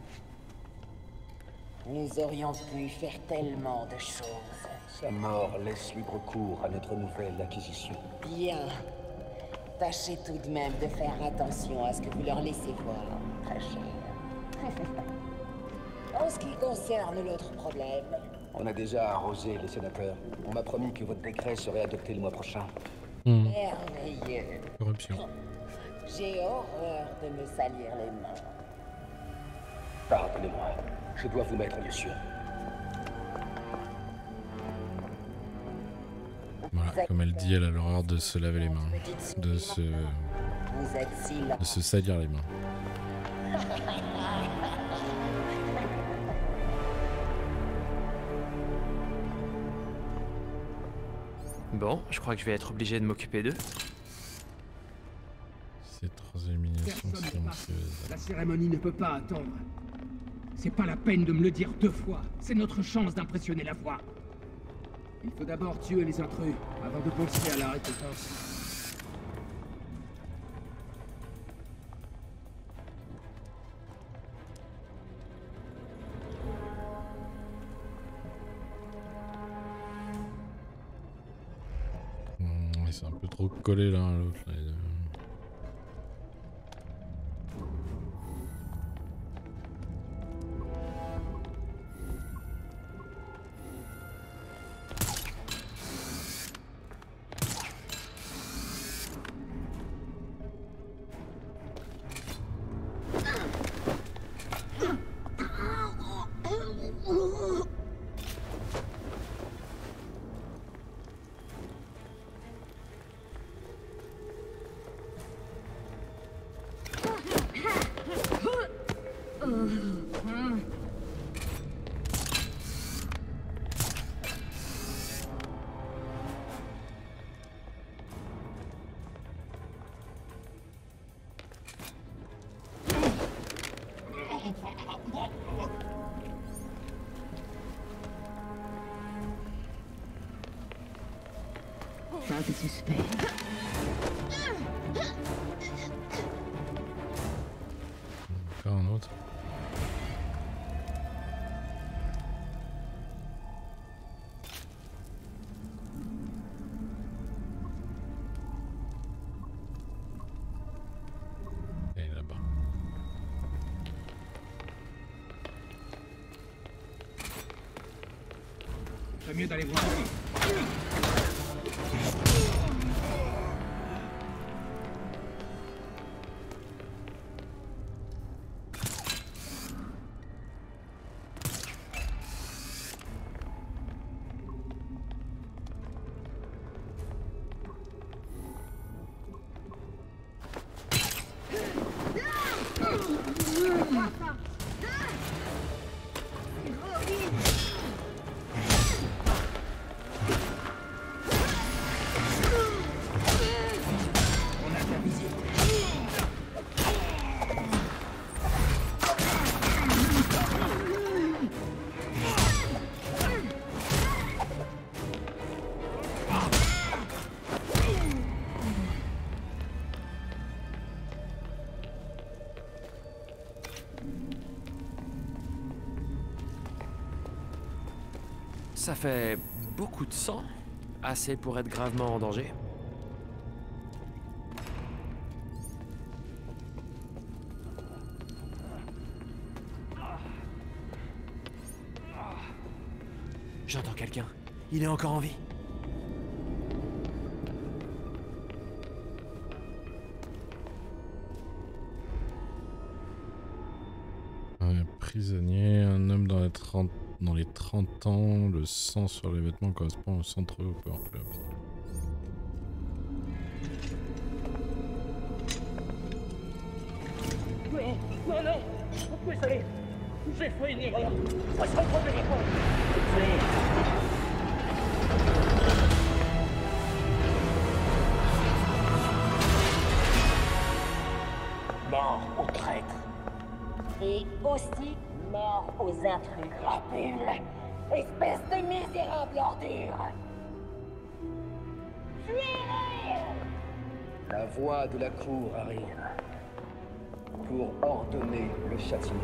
Nous aurions pu faire tellement de choses. Sa mort laisse libre cours à notre nouvelle acquisition. Bien. Tâchez tout de même de faire attention à ce que vous leur laissez voir, très cher. En ce qui concerne l'autre problème... On a déjà arrosé les sénateurs. On m'a promis que votre décret serait adopté le mois prochain. Merveilleux. Corruption. J'ai horreur de me salir les mains. Pardonnez-moi. Je dois vous mettre dessus. Voilà, comme elle dit, elle a l'horreur de se laver les mains, de se salir les mains. Bon, je crois que je vais être obligé de m'occuper d'eux. Ces 3 éliminations silencieuses. La cérémonie ne peut pas attendre. C'est pas la peine de me le dire 2 fois. C'est notre chance d'impressionner la voix. Il faut d'abord tuer les intrus, avant de penser à la récompense. C'est un peu trop collé l'un à l'autre. Pas de suspect. Encore un autre. Et là-bas. C'est mieux d'aller voir lui. Ça fait beaucoup de sang, assez pour être gravement en danger. J'entends quelqu'un. Il est encore en vie. prisonnier, un homme dans les 30 ans, le sang sur les vêtements correspond au centre au Power Club. Non, non, non, désolé, j'ai fait une erreur. Ça se reproduira pas. Mort aux traîtres. Et aussi mort aux intrus crapules. Espèce de misérable ordure. Fuirez! La voix de la cour arrive. Pour ordonner le châtiment.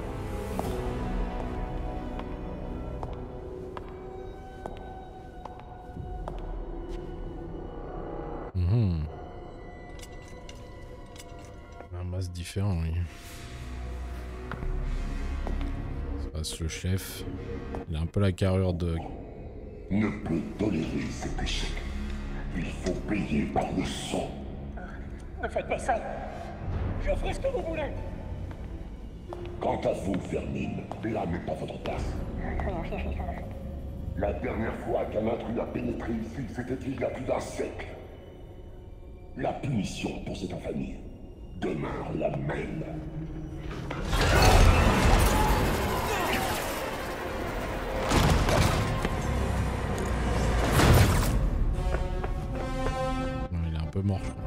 Un masque différent, oui. Ça passe le chef. Il a un peu la carrure de... Ne peut tolérer cet échec. Il faut payer par le sang. Ne faites pas ça. Je ferai ce que vous voulez. Quant à vous, Vermine, là n'est pas votre place. La dernière fois qu'un intrus a pénétré ici, c'était il y a plus d'un siècle. La punition pour cette infamie demeure la même. Non, il est un peu mort, je crois.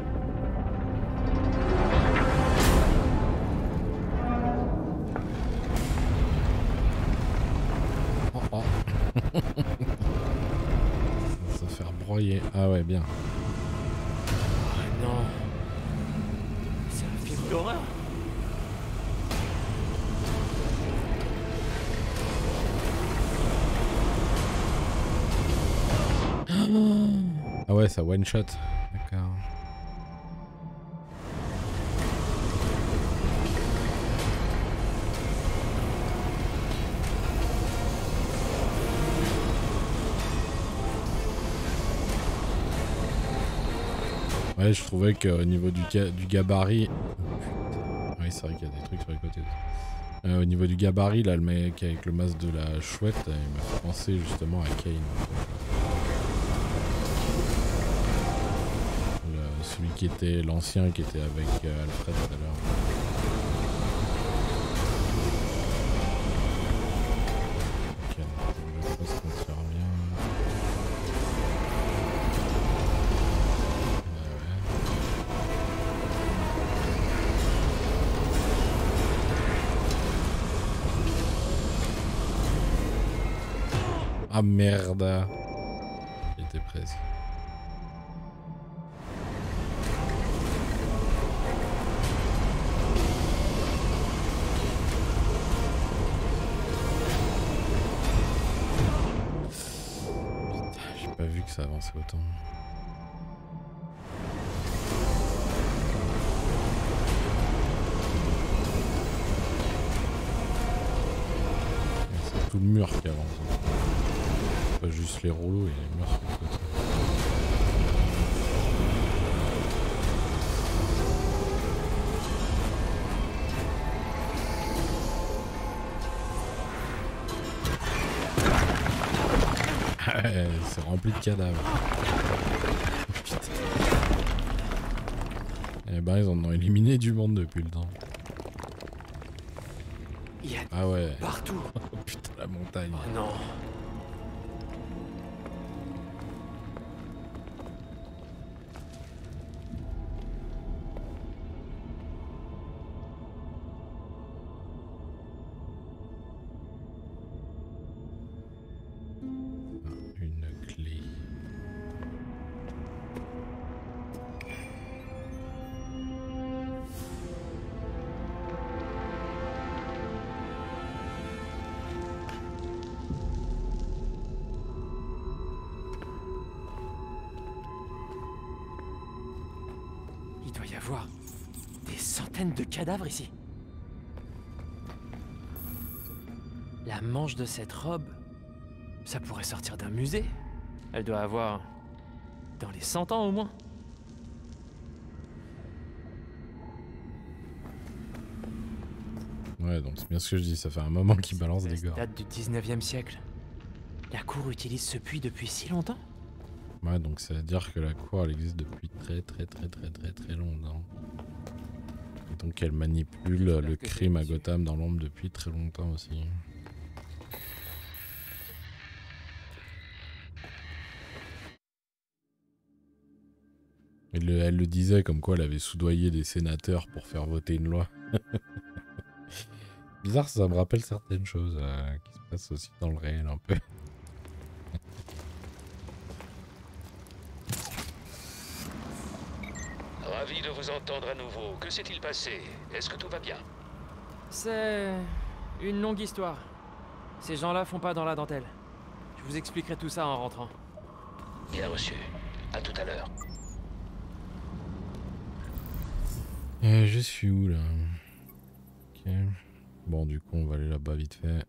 Ça va faire broyer. Ah ouais, bien. Oh non. C'est un film d'horreur. Ah ouais, ça one shot. D'accord. Ouais, je trouvais qu'au niveau du gabarit... Oui, c'est vrai qu'il y a des trucs sur les côtés. Au niveau du gabarit, là, le mec avec le masque de la chouette, il m'a fait penser justement à Kane. Celui qui était l'ancien, qui était avec Alfred tout à l'heure. Ok, je pense qu'on se revient. Ah merde. Il était presque. J'ai pas vu que ça avançait autant. C'est tout le mur qui avance. Pas juste les rouleaux et les murs sur le côté. C'est rempli de cadavres. Putain. Eh ben ils en ont éliminé du monde depuis le temps. Ah ouais. Partout. Oh putain, la montagne. Oh non. Il doit y avoir des centaines de cadavres ici. La manche de cette robe, ça pourrait sortir d'un musée. Elle doit avoir dans les 100 ans au moins. Ouais, Ouais, donc c'est bien ce que je dis, ça fait un moment qu'il balance des gars. Date du 19e siècle. La cour utilise ce puits depuis si longtemps? Ouais, donc ça veut dire que la cour elle existe depuis très longtemps. Et donc elle manipule le crime à Gotham dans l'ombre depuis très longtemps aussi. Elle le disait comme quoi elle avait soudoyé des sénateurs pour faire voter une loi. Bizarre, ça me rappelle certaines choses qui se passent aussi dans le réel un peu. Ravi de vous entendre à nouveau. Que s'est-il passé? Est-ce que tout va bien? C'est une longue histoire. Ces gens-là font pas dans la dentelle. Je vous expliquerai tout ça en rentrant. Bien reçu. À tout à l'heure. Je suis où là? Ok. Bon, du coup, on va aller là-bas vite fait.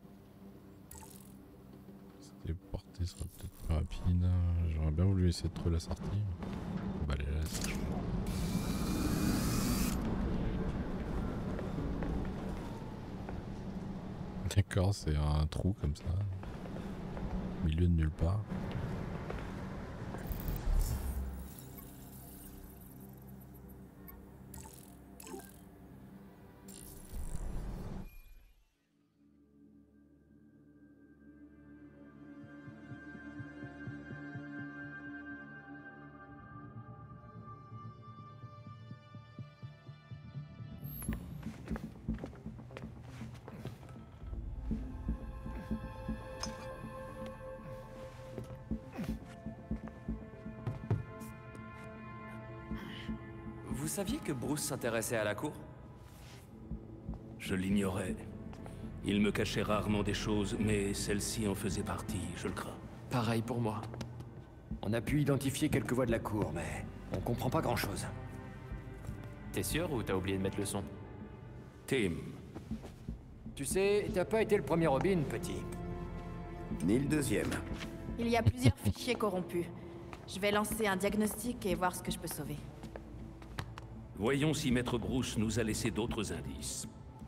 Se téléporter sera peut-être plus rapide. J'aurais bien voulu essayer de trouver la sortie. On va aller là. D'accord, c'est un trou comme ça. Au milieu de nulle part. Vous saviez que Bruce s'intéressait à la cour? Je l'ignorais. Il me cachait rarement des choses, mais celle-ci en faisait partie, je le crains. Pareil pour moi. On a pu identifier quelques voies de la cour, mais on comprend pas grand-chose. T'es sûr ou t'as oublié de mettre le son? Tim. Tu sais, t'as pas été le premier Robin, petit. Ni le deuxième. Il y a plusieurs fichiers corrompus. Je vais lancer un diagnostic et voir ce que je peux sauver. Voyons si Maître Bruce nous a laissé d'autres indices.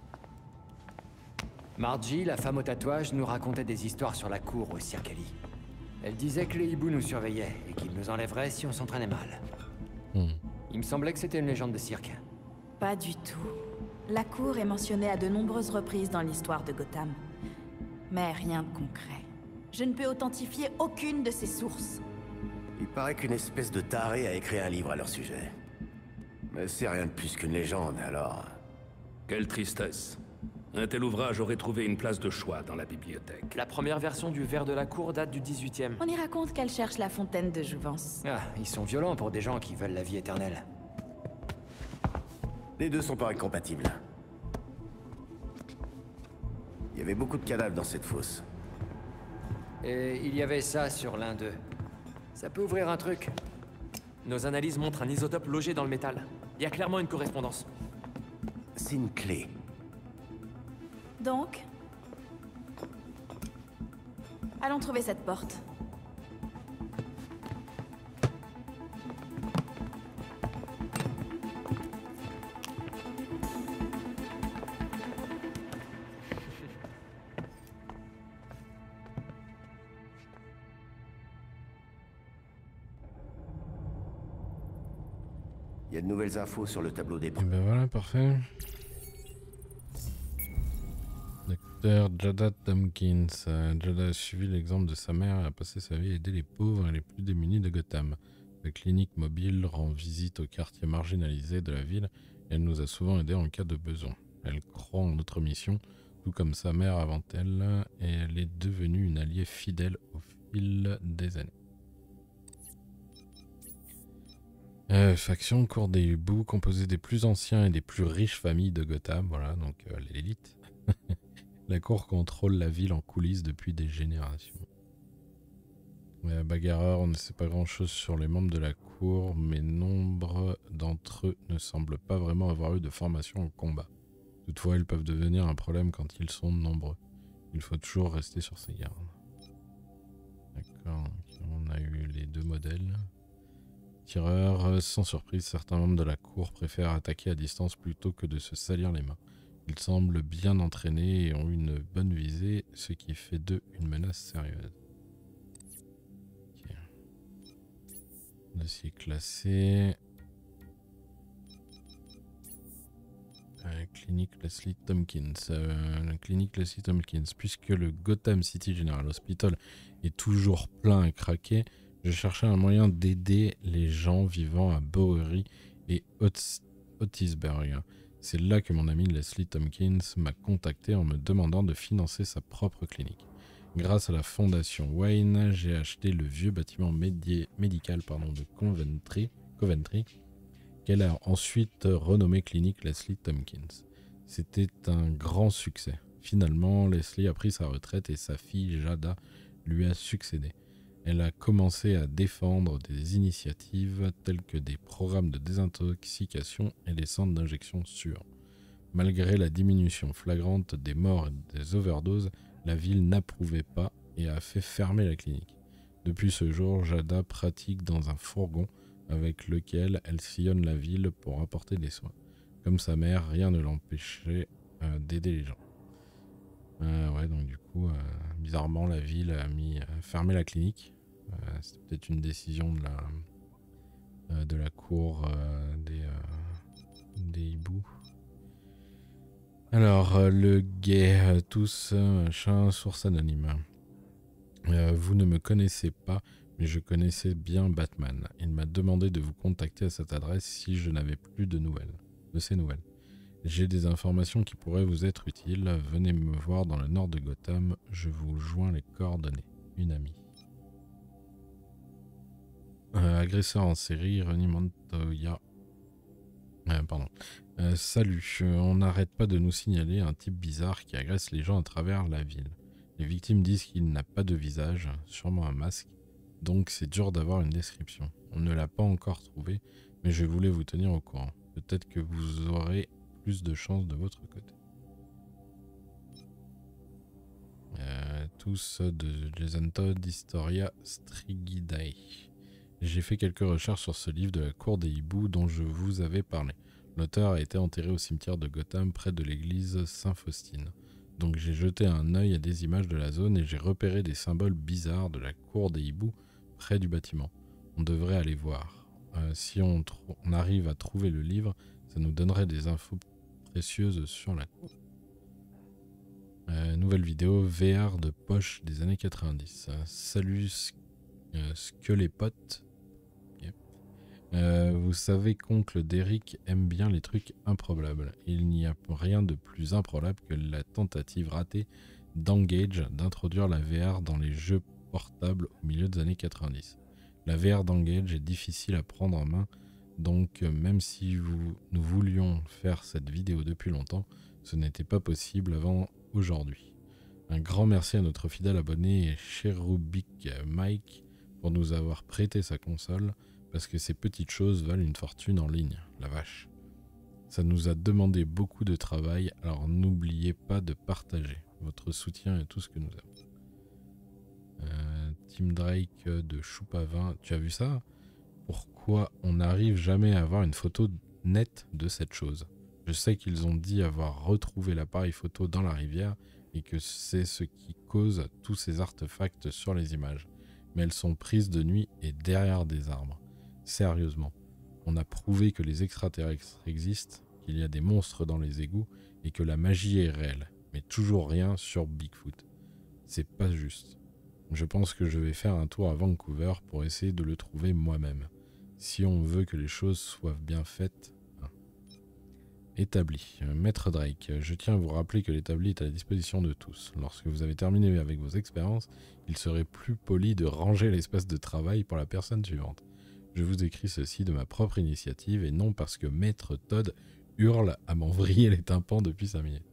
Margie, la femme au tatouage, nous racontait des histoires sur la cour au Cirque Ali. Elle disait que les hiboux nous surveillaient et qu'ils nous enlèveraient si on s'entraînait mal. Il me semblait que c'était une légende de cirque. Pas du tout. La cour est mentionnée à de nombreuses reprises dans l'histoire de Gotham. Mais rien de concret. Je ne peux authentifier aucune de ces sources. Il paraît qu'une espèce de taré a écrit un livre à leur sujet. Mais c'est rien de plus qu'une légende, alors... Quelle tristesse. Un tel ouvrage aurait trouvé une place de choix dans la bibliothèque. La première version du Ver de la Cour date du 18e. On y raconte qu'elle cherche la fontaine de jouvence. Ah, ils sont violents pour des gens qui veulent la vie éternelle. Les deux sont pas incompatibles. Il y avait beaucoup de cadavres dans cette fosse. Et il y avait ça sur l'un d'eux. Ça peut ouvrir un truc. Nos analyses montrent un isotope logé dans le métal. Il y a clairement une correspondance. C'est une clé. Donc, allons trouver cette porte. Il y a de nouvelles infos sur le tableau des... Et ben voilà, parfait. Docteur Jada Tompkins. Jada a suivi l'exemple de sa mère et a passé sa vie à aider les pauvres et les plus démunis de Gotham. La clinique mobile rend visite aux quartiers marginalisés de la ville et elle nous a souvent aidés en cas de besoin. Elle croit en notre mission, tout comme sa mère avant elle, et elle est devenue une alliée fidèle au fil des années. Faction Cour des Hiboux, composée des plus anciens et des plus riches familles de Gotham, voilà, donc l'élite. La cour contrôle la ville en coulisses depuis des générations. Bagarreur, on ne sait pas grand chose sur les membres de la cour, mais nombre d'entre eux ne semblent pas vraiment avoir eu de formation au combat. Toutefois, ils peuvent devenir un problème quand ils sont nombreux. Il faut toujours rester sur ses gardes. D'accord, on a eu les deux modèles. Tireur, sans surprise, certains membres de la cour préfèrent attaquer à distance plutôt que de se salir les mains. Ils semblent bien entraînés et ont une bonne visée, ce qui fait d'eux une menace sérieuse. Okay. Dossier classé. Clinique Leslie Tompkins. Clinique Leslie Tompkins. Puisque le Gotham City General Hospital est toujours plein à craquer, je cherchais un moyen d'aider les gens vivant à Bowery et Otisburg. C'est là que mon ami Leslie Tompkins m'a contacté en me demandant de financer sa propre clinique. Grâce à la fondation Wayne, j'ai acheté le vieux bâtiment médical de Coventry, qu'elle a ensuite renommé clinique Leslie Tompkins. C'était un grand succès. Finalement, Leslie a pris sa retraite et sa fille Jada lui a succédé. Elle a commencé à défendre des initiatives telles que des programmes de désintoxication et des centres d'injection sûrs. Malgré la diminution flagrante des morts et des overdoses, la ville n'approuvait pas et a fait fermer la clinique. Depuis ce jour, Jada pratique dans un fourgon avec lequel elle sillonne la ville pour apporter des soins. Comme sa mère, rien ne l'empêchait d'aider les gens. Ouais, donc du coup, bizarrement, la ville a fermé la clinique. C'était peut-être une décision de la cour des hiboux. Alors, le gay, tous, machin, source anonyme. Vous ne me connaissez pas, mais je connaissais bien Batman. Il m'a demandé de vous contacter à cette adresse si je n'avais plus de ces nouvelles. J'ai des informations qui pourraient vous être utiles. Venez me voir dans le nord de Gotham. Je vous joins les coordonnées. Une amie. Agresseur en série, Ronnie Montoya. Salut, on n'arrête pas de nous signaler un type bizarre qui agresse les gens à travers la ville. Les victimes disent qu'il n'a pas de visage, sûrement un masque, donc c'est dur d'avoir une description. On ne l'a pas encore trouvé, mais je voulais vous tenir au courant. Peut-être que vous aurez plus de chance de votre côté. Tous de Jason Todd, Historia Strigidae. J'ai fait quelques recherches sur ce livre de la cour des hiboux dont je vous avais parlé. L'auteur a été enterré au cimetière de Gotham près de l'église Saint-Faustin. Donc j'ai jeté un œil à des images de la zone et j'ai repéré des symboles bizarres de la cour des hiboux près du bâtiment. On devrait aller voir. Si on arrive à trouver le livre, ça nous donnerait des infos précieuses sur la cour. Nouvelle vidéo VR de poche des années 90. Salut que les potes. Vous savez qu'oncle Derrick aime bien les trucs improbables. Il n'y a rien de plus improbable que la tentative ratée d'Engage d'introduire la VR dans les jeux portables au milieu des années 90. La VR d'Engage est difficile à prendre en main, donc même si nous voulions faire cette vidéo depuis longtemps, ce n'était pas possible avant aujourd'hui. Un grand merci à notre fidèle abonné Cherubic Mike pour nous avoir prêté sa console, parce que ces petites choses valent une fortune en ligne, la vache. Ça nous a demandé beaucoup de travail, alors n'oubliez pas de partager. Votre soutien est tout ce que nous avons. Tim Drake de Choupavin, tu as vu ça? Pourquoi on n'arrive jamais à avoir une photo nette de cette chose? Je sais qu'ils ont dit avoir retrouvé l'appareil photo dans la rivière et que c'est ce qui cause tous ces artefacts sur les images. Mais elles sont prises de nuit et derrière des arbres. Sérieusement, on a prouvé que les extraterrestres existent, qu'il y a des monstres dans les égouts et que la magie est réelle, mais toujours rien sur Bigfoot. C'est pas juste. Je pense que je vais faire un tour à Vancouver pour essayer de le trouver moi-même. Si on veut que les choses soient bien faites. Établi. Maître Drake, je tiens à vous rappeler que l'établi est à la disposition de tous. Lorsque vous avez terminé avec vos expériences, il serait plus poli de ranger l'espace de travail pour la personne suivante. Je vous écris ceci de ma propre initiative et non parce que Maître Todd hurle à m'en vriller les tympans depuis 5 minutes.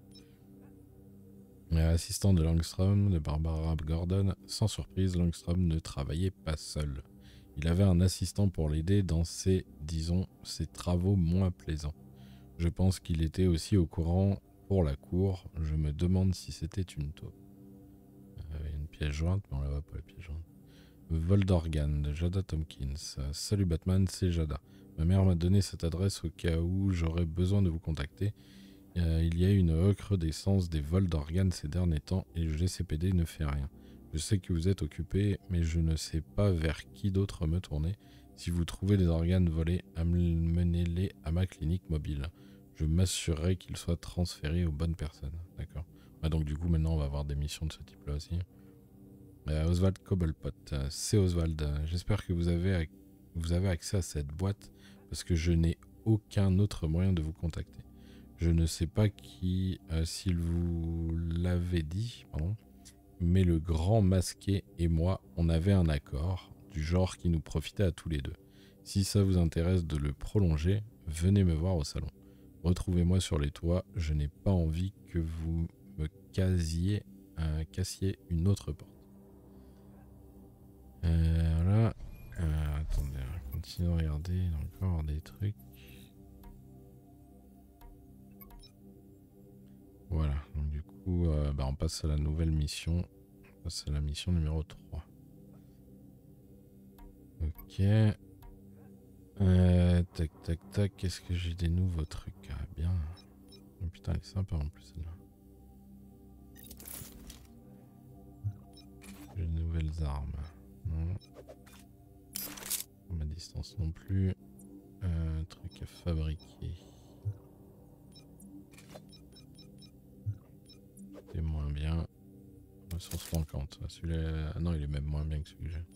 Assistant de Langstrom, de Barbara Gordon, sans surprise, Langstrom ne travaillait pas seul. Il avait un assistant pour l'aider dans ses travaux moins plaisants. Je pense qu'il était aussi au courant pour la cour. Je me demande si c'était une taupe. Une pièce jointe, mais on la voit pas la pièce jointe. Vol d'organes de Jada Tompkins. Salut Batman, c'est Jada. Ma mère m'a donné cette adresse au cas où j'aurais besoin de vous contacter. Il y a une recrudescence des vols d'organes ces derniers temps et le GCPD ne fait rien. Je sais que vous êtes occupé, mais je ne sais pas vers qui d'autre me tourner. Si vous trouvez des organes volés, amenez-les à ma clinique mobile. Je m'assurerai qu'ils soient transférés aux bonnes personnes. D'accord. Ah, donc du coup maintenant on va avoir des missions de ce type-là aussi. Oswald Cobblepot, c'est Oswald. J'espère que vous avez accès à cette boîte parce que je n'ai aucun autre moyen de vous contacter. Je ne sais pas qui, s'il vous l'avait dit, pardon, mais le grand masqué et moi, on avait un accord du genre qui nous profitait à tous les deux. Si ça vous intéresse de le prolonger, venez me voir au salon. Retrouvez-moi sur les toits, je n'ai pas envie que vous me cassiez une autre porte. Voilà. Attendez, on continue de regarder, il y a encore des trucs. Voilà, donc du coup, on passe à la nouvelle mission. On passe à la mission numéro 3. Ok. Tac, tac, tac. Est-ce que j'ai des nouveaux trucs? Ah, bien. Oh, putain, elle est sympa en plus, celle-là. J'ai de nouvelles armes. Non. Ma distance non plus. Truc à fabriquer. C'est moins bien. Ressources manquantes. Celui-là, non, il est même moins bien que celui que j'ai.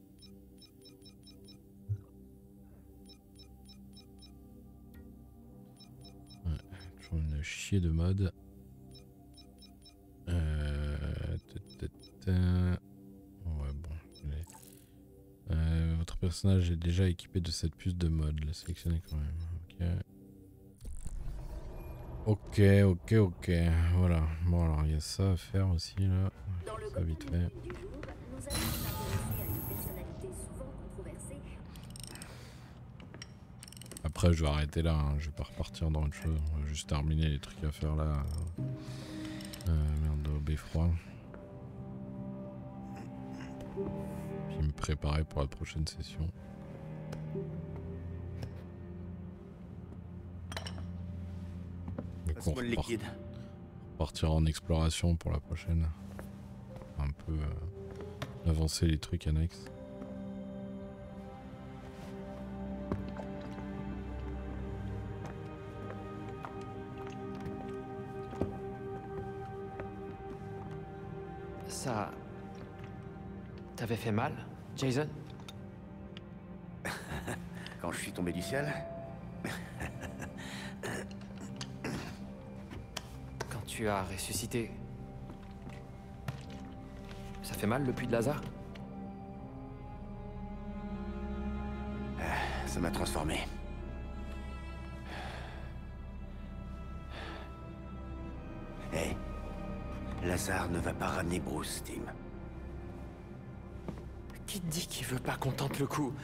Ouais, toujours une chier de mode. Ouais, bon. Votre personnage est déjà équipé de cette puce de mode. La sélectionnez quand même. Ok. Ok. Voilà. Bon, alors il y a ça à faire aussi là. Ça vite fait. Après, je vais arrêter là. Hein. Je vais pas repartir dans autre chose. On va juste terminer les trucs à faire là. Merde, au beffroi. Puis me préparer pour la prochaine session. Donc on partira en exploration pour la prochaine. Un peu avancer les trucs annexes. Ça... T'avais fait mal, Jason? Quand je suis tombé du ciel? Quand tu as ressuscité... Ça fait mal le puits de Lazare? Ça m'a transformé. Hé, Lazare ne va pas ramener Bruce, Tim. Qui te dit qu'il veut pas qu'on tente le coup?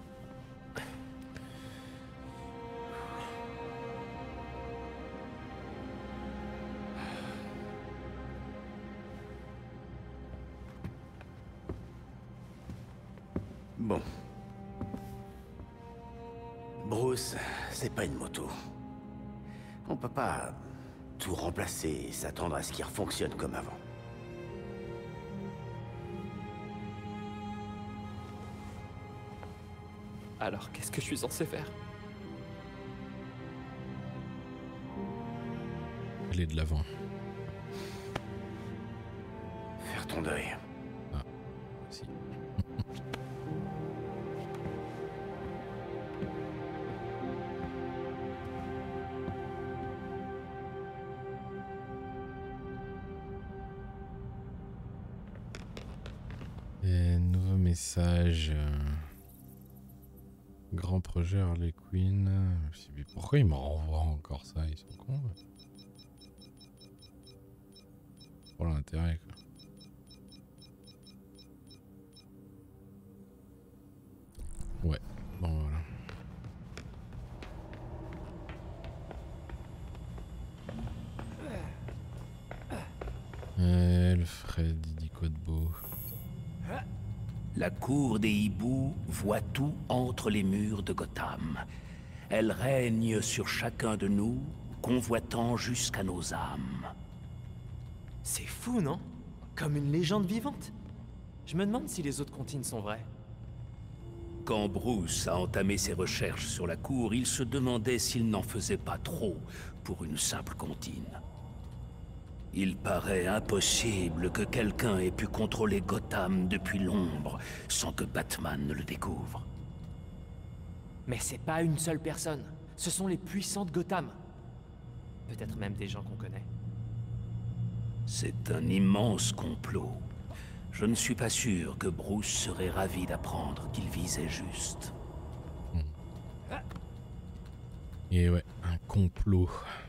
Bon. Bruce, c'est pas une moto. On peut pas tout remplacer et s'attendre à ce qu'il refonctionne comme avant. Alors, qu'est-ce que je suis censé faire? Aller de l'avant. Faire ton deuil. Ah, si. Et nouveau message. Grand projet Harley Quinn. Pourquoi ils me renvoient encore ça? Ils sont cons. Pour l'intérêt quoi. Ouais, bon voilà. Alfred dit quoi de beau? La cour des hiboux voit tout entre les murs de Gotham. Elle règne sur chacun de nous convoitant jusqu'à nos âmes. C'est fou, non? Comme une légende vivante. Je me demande si les autres comptines sont vraies. Quand Bruce a entamé ses recherches sur la cour, il se demandait s'il n'en faisait pas trop pour une simple comptine. Il paraît impossible que quelqu'un ait pu contrôler Gotham depuis l'ombre sans que Batman ne le découvre. Mais c'est pas une seule personne. Ce sont les puissants de Gotham. Peut-être même des gens qu'on connaît. C'est un immense complot. Je ne suis pas sûr que Bruce serait ravi d'apprendre qu'il visait juste. Et ouais, un complot.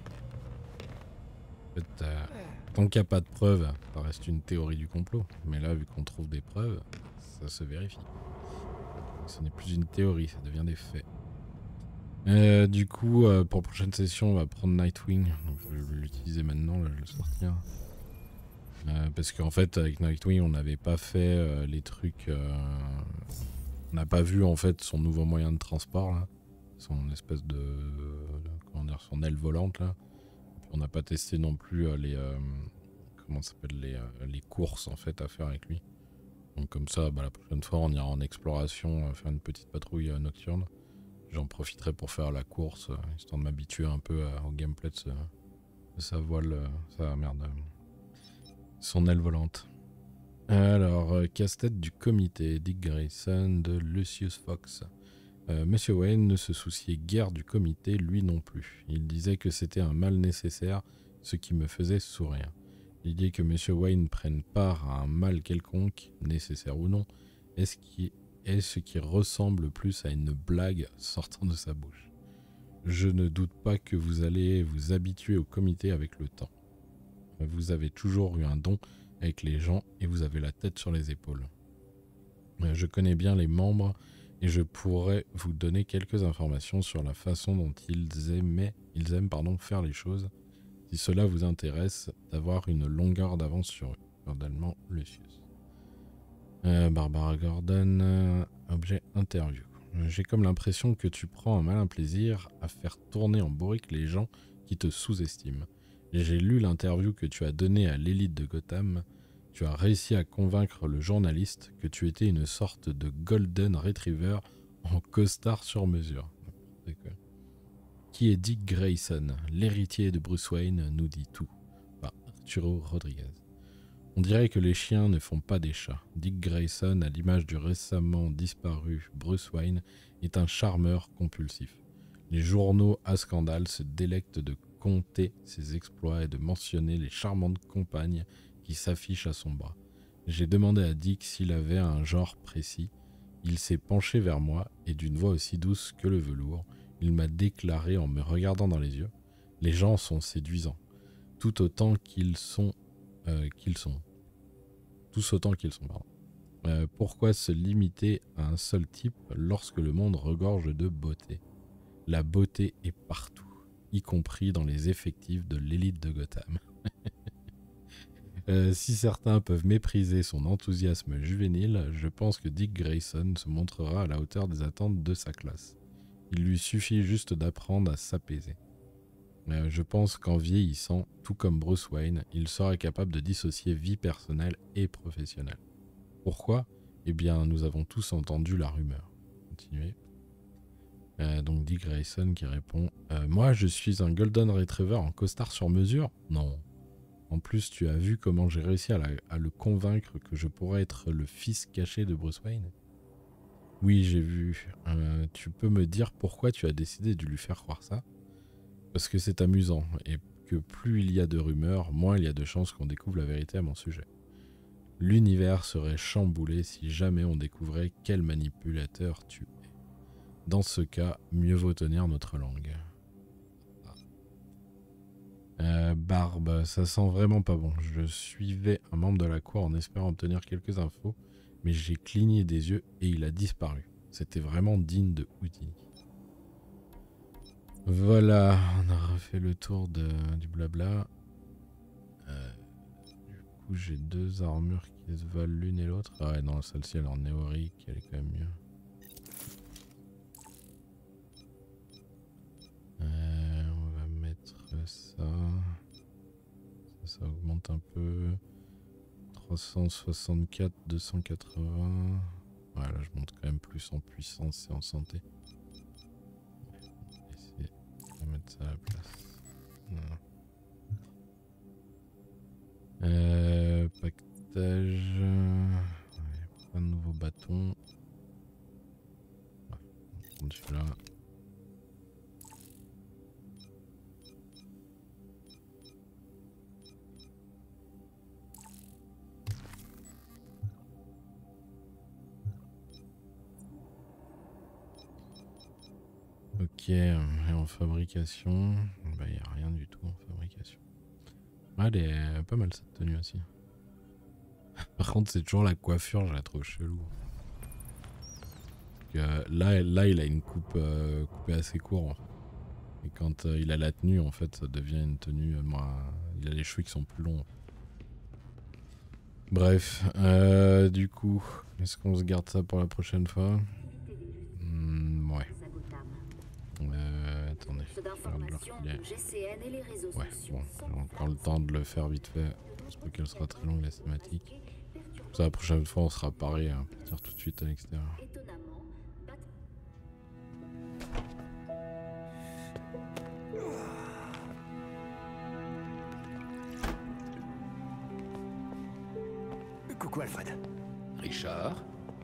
En fait, tant qu'il n'y a pas de preuves, ça reste une théorie du complot. Mais là, vu qu'on trouve des preuves, ça se vérifie. Ce n'est plus une théorie, ça devient des faits. Du coup, pour la prochaine session, on va prendre Nightwing. Donc, je vais l'utiliser maintenant, là, je vais le sortir. Parce qu'en fait, avec Nightwing, on n'avait pas fait les trucs... on n'a pas vu en fait son nouveau moyen de transport, là. Son espèce de... comment dire, son aile volante, là. On n'a pas testé non plus les... comment ça s'appelle, les courses en fait à faire avec lui. Donc comme ça, bah, la prochaine fois, on ira en exploration, faire une petite patrouille nocturne. J'en profiterai pour faire la course, histoire de m'habituer un peu au gameplay de sa voile, son aile volante. Alors, casse-tête du comité, Dick Grayson de Lucius Fox. Monsieur Wayne ne se souciait guère du comité, lui non plus. Il disait que c'était un mal nécessaire, ce qui me faisait sourire. L'idée que Monsieur Wayne prenne part à un mal quelconque, nécessaire ou non, est ce qui ressemble plus à une blague sortant de sa bouche. Je ne doute pas que vous allez vous habituer au comité avec le temps. Vous avez toujours eu un don avec les gens et vous avez la tête sur les épaules. Je connais bien les membres et je pourrais vous donner quelques informations sur la façon dont ils aiment faire les choses, si cela vous intéresse d'avoir une longueur d'avance sur eux. Cordialement, Lucius. Barbara Gordon, objet interview. J'ai comme l'impression que tu prends un malin plaisir à faire tourner en bourrique les gens qui te sous-estiment. J'ai lu l'interview que tu as donnée à l'élite de Gotham. Tu as réussi à convaincre le journaliste que tu étais une sorte de Golden Retriever en costard sur mesure. Qui est Dick Grayson, l'héritier de Bruce Wayne, nous dit tout. Par Arturo Rodriguez. On dirait que les chiens ne font pas des chats. Dick Grayson, à l'image du récemment disparu Bruce Wayne, est un charmeur compulsif. Les journaux à scandale se délectent de compter ses exploits et de mentionner les charmantes compagnes qui s'affichent à son bras. J'ai demandé à Dick s'il avait un genre précis. Il s'est penché vers moi et d'une voix aussi douce que le velours, il m'a déclaré en me regardant dans les yeux: « Les gens sont séduisants, tout autant qu'ils sont. Pourquoi se limiter à un seul type lorsque le monde regorge de beauté? La beauté est partout, y compris dans les effectifs de l'élite de Gotham. » Si certains peuvent mépriser son enthousiasme juvénile, je pense que Dick Grayson se montrera à la hauteur des attentes de sa classe. Il lui suffit juste d'apprendre à s'apaiser. Je pense qu'en vieillissant, tout comme Bruce Wayne, il sera capable de dissocier vie personnelle et professionnelle. Pourquoi? Eh bien, nous avons tous entendu la rumeur. Continuez. Donc Dick Grayson qui répond moi, je suis un Golden Retriever en costard sur mesure? Non. En plus, tu as vu comment j'ai réussi à le convaincre que je pourrais être le fils caché de Bruce Wayne? Oui, j'ai vu. Tu peux me dire pourquoi tu as décidé de lui faire croire ça? Parce que c'est amusant, et que plus il y a de rumeurs, moins il y a de chances qu'on découvre la vérité à mon sujet. L'univers serait chamboulé si jamais on découvrait quel manipulateur tu es. Dans ce cas, mieux vaut tenir notre langue. Barbe, ça sent vraiment pas bon. Je suivais un membre de la cour en espérant obtenir quelques infos, mais j'ai cligné des yeux et il a disparu. C'était vraiment digne de Houdini. Voilà, on a refait le tour du blabla. Du coup, j'ai deux armures qui se valent l'une et l'autre. Ah ouais, non, celle-ci, elle est en néorique, elle est quand même mieux. On va mettre Ça augmente un peu. 364, 280. Ouais, là je monte quand même plus en puissance et en santé. On va mettre ça à la place. Pactage. Ouais, pas de nouveaux bâtons. Ouais, on va prendre celui-là. Ok, et en fabrication, bah il n'y a rien du tout en fabrication. Ah, elle est pas mal cette tenue aussi. Par contre c'est toujours la coiffure, je la trouve chelou. Là il a une coupe coupée assez courte. Et quand il a la tenue en fait ça devient une tenue, il a les cheveux qui sont plus longs. Bref, du coup, est-ce qu'on se garde ça pour la prochaine fois? Ouais. Attendez, je vais le refiler. Ouais, bon, j'ai encore le temps de le faire vite fait. Je pense pas qu'elle sera très longue la cinématique. Ça, la prochaine fois, on sera paré à partir tout de suite à l'extérieur. Coucou Alfred. Richard?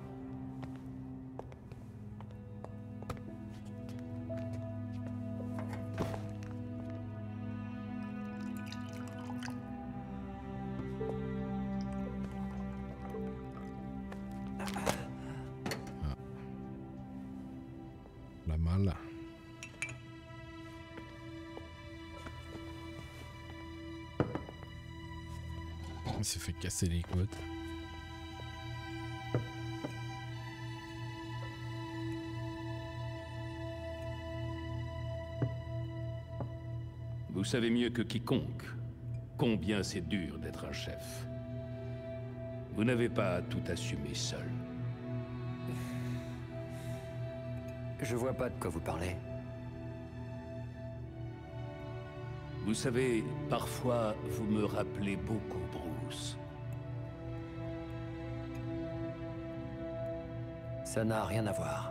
La malle. Il s'est fait casser les côtes. Vous savez mieux que quiconque combien c'est dur d'être un chef. Vous n'avez pas tout assumé seul. Je vois pas de quoi vous parlez. Vous savez, parfois, vous me rappelez beaucoup Bruce. Ça n'a rien à voir.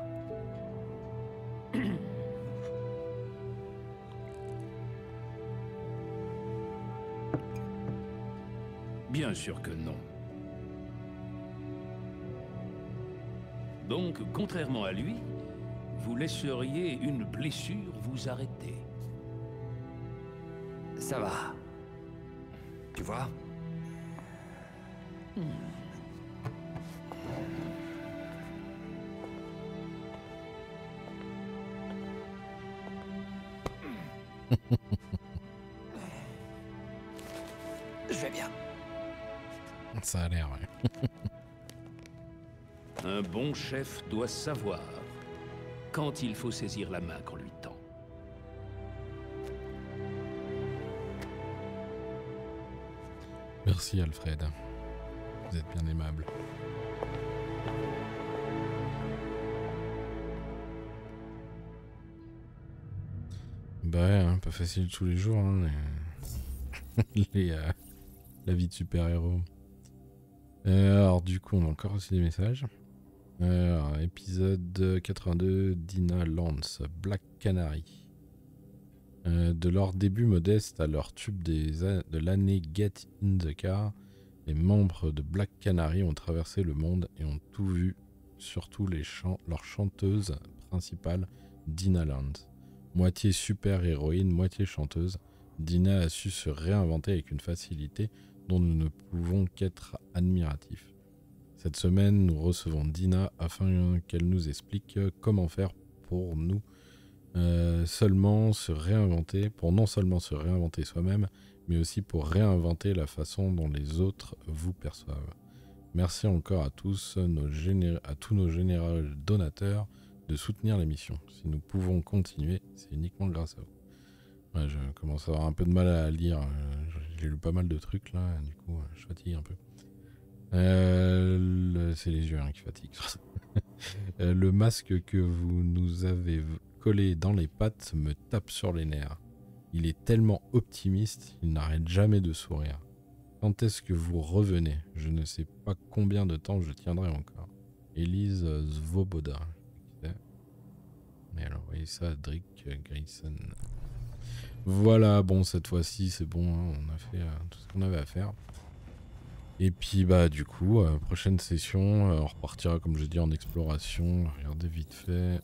Bien sûr que non. Donc, contrairement à lui, vous laisseriez une blessure vous arrêter. Ça va. Tu vois? Je vais bien. Ça a l'air, ouais. Un bon chef doit savoir quand il faut saisir la main qu'on lui tend. Merci Alfred. Vous êtes bien aimable. Bah ouais, hein, pas facile tous les jours, hein, la vie de super-héros. Alors du coup, on a encore aussi des messages. Alors, épisode 82, Dina Lance, Black Canary. De leur début modeste à leur tube de l'année Get in the Car, les membres de Black Canary ont traversé le monde et ont tout vu, surtout leur chanteuse principale, Dina Lance. Moitié super-héroïne, moitié chanteuse, Dina a su se réinventer avec une facilité dont nous ne pouvons qu'être admiratifs. Cette semaine, nous recevons Dina afin qu'elle nous explique comment faire pour nous seulement se réinventer, pour non seulement se réinventer soi-même, mais aussi pour réinventer la façon dont les autres vous perçoivent. Merci encore à tous nos généreux donateurs de soutenir l'émission. Si nous pouvons continuer, c'est uniquement grâce à vous. Ouais, je commence à avoir un peu de mal à lire. J'ai lu pas mal de trucs là, du coup je fatigue un peu. C'est les yeux qui fatiguent. Le masque que vous nous avez collé dans les pattes me tape sur les nerfs. Il est tellement optimiste, il n'arrête jamais de sourire. Quand est-ce que vous revenez? Je ne sais pas combien de temps je tiendrai encore. Elise Svoboda. Et alors, voyez ça, Drick Grayson. Voilà, bon, cette fois-ci, c'est bon, hein, on a fait tout ce qu'on avait à faire. Et puis, bah, du coup, prochaine session, on repartira, comme je dis, en exploration. Regardez vite fait.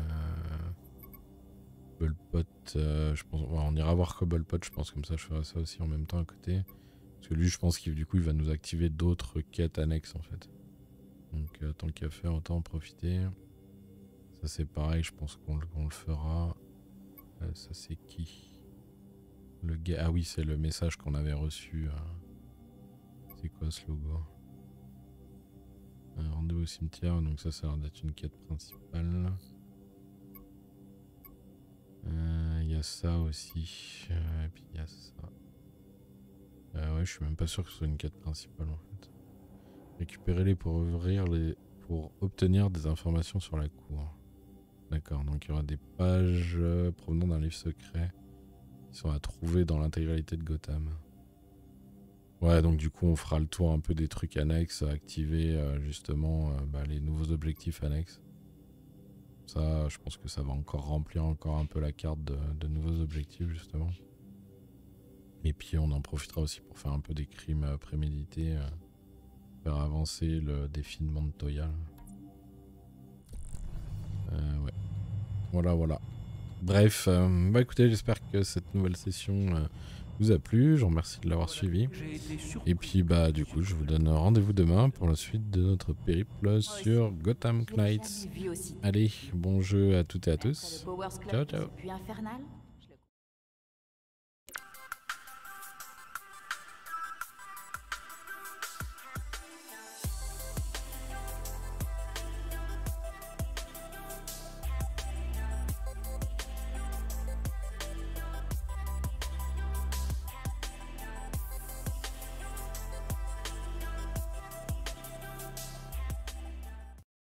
Cobblepot, je pense, ouais, on ira voir Cobblepot, je pense, comme ça, je ferai ça aussi en même temps à côté. Parce que lui, je pense qu'il du coup, il va nous activer d'autres quêtes annexes, en fait. Donc, tant qu'à faire, autant en profiter. Ça, c'est pareil, je pense qu'on le fera. Ça, c'est qui? Le gars. Ah oui, c'est le message qu'on avait reçu. C'est quoi ce logo? Rendez-vous au cimetière, donc ça a l'air d'être une quête principale. Il y a ça aussi. Et puis il y a ça. Ouais, je suis même pas sûr que ce soit une quête principale en fait. Récupérez-les pour pour obtenir des informations sur la cour. D'accord, donc il y aura des pages provenant d'un livre secret qui sont à trouver dans l'intégralité de Gotham. Ouais, donc du coup on fera le tour un peu des trucs annexes, à activer justement les nouveaux objectifs annexes. Ça, je pense que ça va encore remplir encore un peu la carte de nouveaux objectifs justement. Et puis on en profitera aussi pour faire un peu des crimes prémédités, faire avancer le défi de Montoya. Ouais. Voilà. Bref, bah écoutez, j'espère que cette nouvelle session vous a plu. Je vous remercie de l'avoir suivi. Et puis bah du coup, je vous donne rendez-vous demain pour la suite de notre périple sur Gotham Knights. Allez, bon jeu à toutes et à tous. Ciao, ciao.